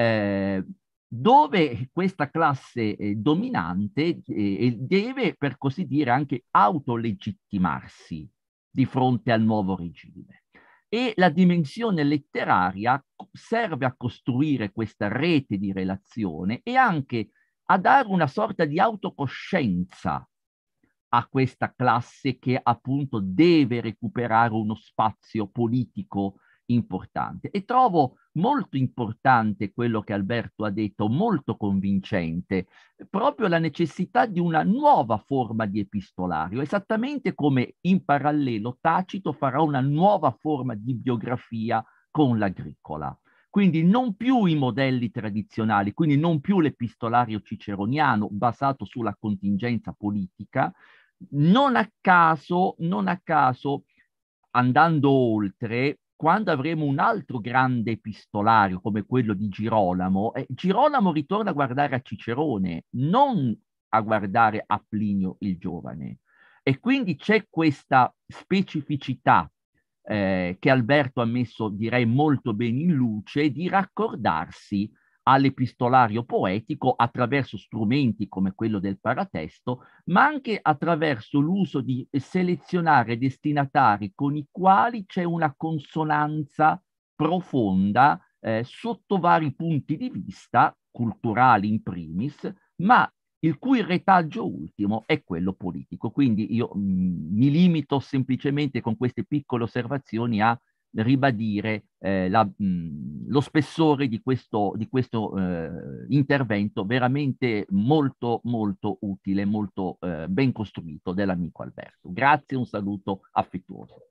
dove questa classe dominante deve, per così dire, anche autolegittimarsi di fronte al nuovo regime. E la dimensione letteraria serve a costruire questa rete di relazione e anche a dare una sorta di autocoscienza a questa classe che appunto deve recuperare uno spazio politico importante. E trovo molto importante quello che Alberto ha detto, molto convincente, proprio la necessità di una nuova forma di epistolario, esattamente come in parallelo Tacito farà una nuova forma di biografia con l'Agricola. Quindi non più i modelli tradizionali, quindi non più l'epistolario ciceroniano basato sulla contingenza politica. Non a caso, andando oltre, quando avremo un altro grande epistolario come quello di Girolamo, Girolamo ritorna a guardare a Cicerone, non a guardare a Plinio il Giovane. E quindi c'è questa specificità che Alberto ha messo, direi, molto bene in luce, di raccordarsi all'epistolario poetico attraverso strumenti come quello del paratesto, ma anche attraverso l'uso di selezionare destinatari con i quali c'è una consonanza profonda sotto vari punti di vista, culturali in primis, ma il cui retaggio ultimo è quello politico. Quindi io mi limito semplicemente con queste piccole osservazioni a ribadire lo spessore di questo intervento veramente molto molto utile, molto ben costruito dell'amico Alberto. Grazie, un saluto affettuoso.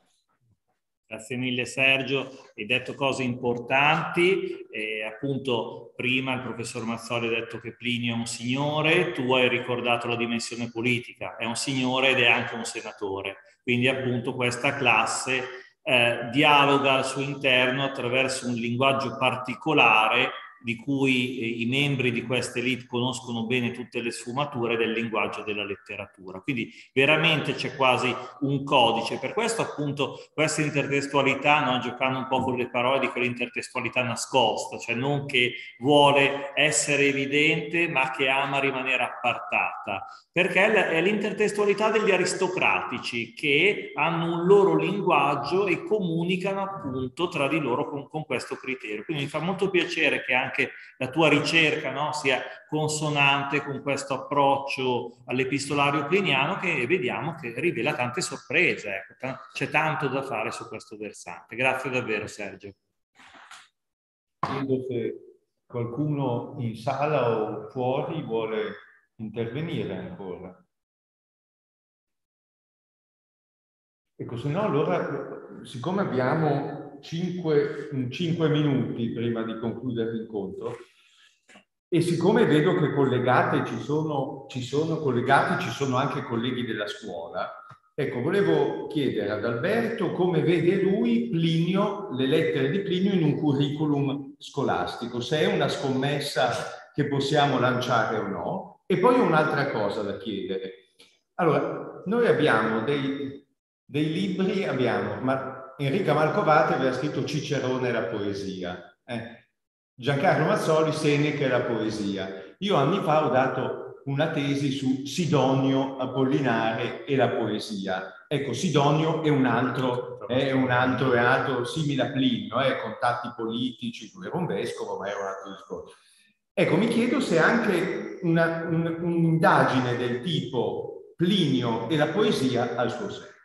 Grazie mille Sergio, hai detto cose importanti, appunto prima il professor Mazzoli ha detto che Plinio è un signore, tu hai ricordato la dimensione politica, è un signore ed è anche un senatore, quindi appunto questa classe dialoga al suo interno attraverso un linguaggio particolare di cui i membri di questa elite conoscono bene tutte le sfumature del linguaggio della letteratura. Quindi veramente c'è quasi un codice. Per questo appunto questa intertestualità, no, giocando un po' con le parole, di quell'intertestualità nascosta, cioè non che vuole essere evidente ma che ama rimanere appartata, perché è l'intertestualità degli aristocratici che hanno un loro linguaggio e comunicano appunto tra di loro con questo criterio. Quindi mi fa molto piacere che anche la tua ricerca, no, sia consonante con questo approccio all'epistolario pliniano, che vediamo che rivela tante sorprese. Ecco, c'è tanto da fare su questo versante. Grazie davvero Sergio. Chiedo se qualcuno in sala o fuori vuole intervenire ancora. Ecco, se no allora, siccome abbiamo 5 minuti prima di concludere l'incontro, e siccome vedo che collegati ci sono anche colleghi della scuola, ecco, volevo chiedere ad Alberto come vede lui Plinio, le lettere di Plinio in un curriculum scolastico, se è una scommessa che possiamo lanciare o no. E poi un'altra cosa da chiedere. Allora, noi abbiamo dei libri, Enrica Marcovate aveva scritto Cicerone e la poesia. Giancarlo Mazzoli, Seneca e la poesia. Io anni fa ho dato una tesi su Sidonio Apollinare e la poesia. Ecco, Sidonio è un altro simile a Plinio, contatti politici, lui era un vescovo, ma era un altro discorso. Ecco, mi chiedo se anche un'indagine del tipo Plinio e la poesia ha il suo senso.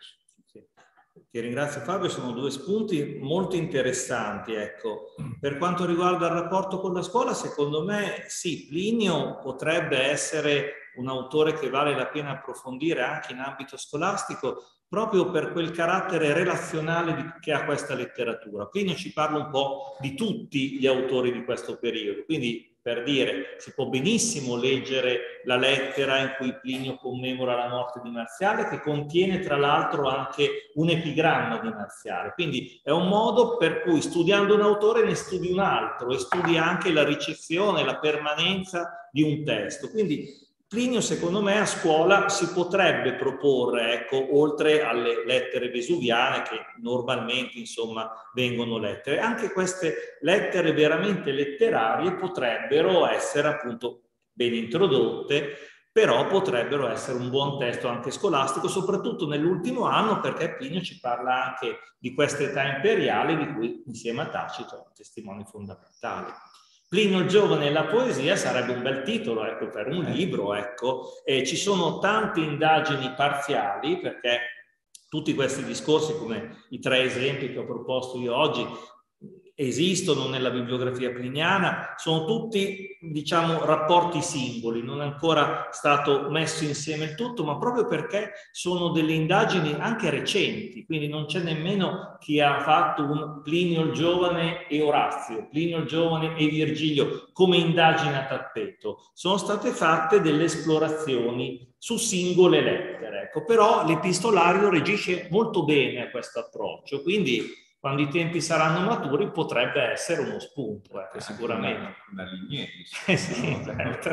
Ti ringrazio Fabio, sono due spunti molto interessanti. Ecco. Per quanto riguarda il rapporto con la scuola, secondo me sì, Plinio potrebbe essere un autore che vale la pena approfondire anche in ambito scolastico, proprio per quel carattere relazionale che ha questa letteratura. Plinio ci parla un po' di tutti gli autori di questo periodo, quindi per dire, si può benissimo leggere la lettera in cui Plinio commemora la morte di Marziale, che contiene tra l'altro anche un epigramma di Marziale. Quindi è un modo per cui studiando un autore ne studi un altro e studi anche la ricezione, la permanenza di un testo. Quindi Plinio, secondo me, a scuola si potrebbe proporre, ecco, oltre alle lettere vesuviane che normalmente, insomma, vengono lette. Anche queste lettere veramente letterarie potrebbero essere, appunto, ben introdotte, però potrebbero essere un buon testo anche scolastico, soprattutto nell'ultimo anno, perché Plinio ci parla anche di questa età imperiale, di cui, insieme a Tacito, è un testimone fondamentale. Plinio il Giovane e la poesia sarebbe un bel titolo, ecco, per un libro, ecco. Ci sono tante indagini parziali, perché tutti questi discorsi, come i 3 esempi che ho proposto io oggi, esistono nella bibliografia pliniana, sono tutti, diciamo, rapporti singoli, non è ancora stato messo insieme il tutto, ma proprio perché sono delle indagini anche recenti, quindi non c'è nemmeno chi ha fatto un Plinio il Giovane e Orazio, Plinio il Giovane e Virgilio come indagine a tappeto. Sono state fatte delle esplorazioni su singole lettere, ecco. Però l'epistolario reagisce molto bene a questo approccio, quindi quando i tempi saranno maturi potrebbe essere uno spunto, ecco, sicuramente. Una lignea. Sì, certo.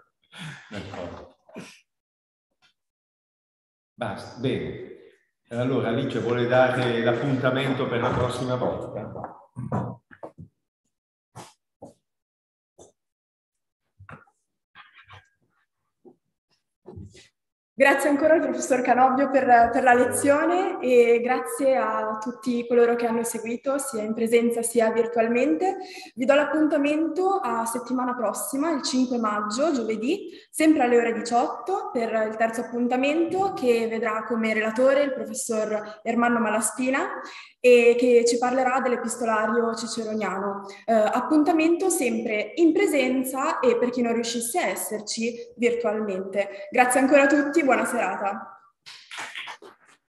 Basta, bene. Allora Alice vuole dare l'appuntamento per la prossima volta. Grazie ancora al professor Canobbio per la lezione e grazie a tutti coloro che hanno seguito sia in presenza sia virtualmente. Vi do l'appuntamento a settimana prossima, il 5 maggio, giovedì, sempre alle ore 18 per il terzo appuntamento che vedrà come relatore il professor Ermanno Malaspina e che ci parlerà dell'epistolario ciceroniano. Appuntamento sempre in presenza e per chi non riuscisse a esserci virtualmente. Grazie ancora a tutti, buona serata.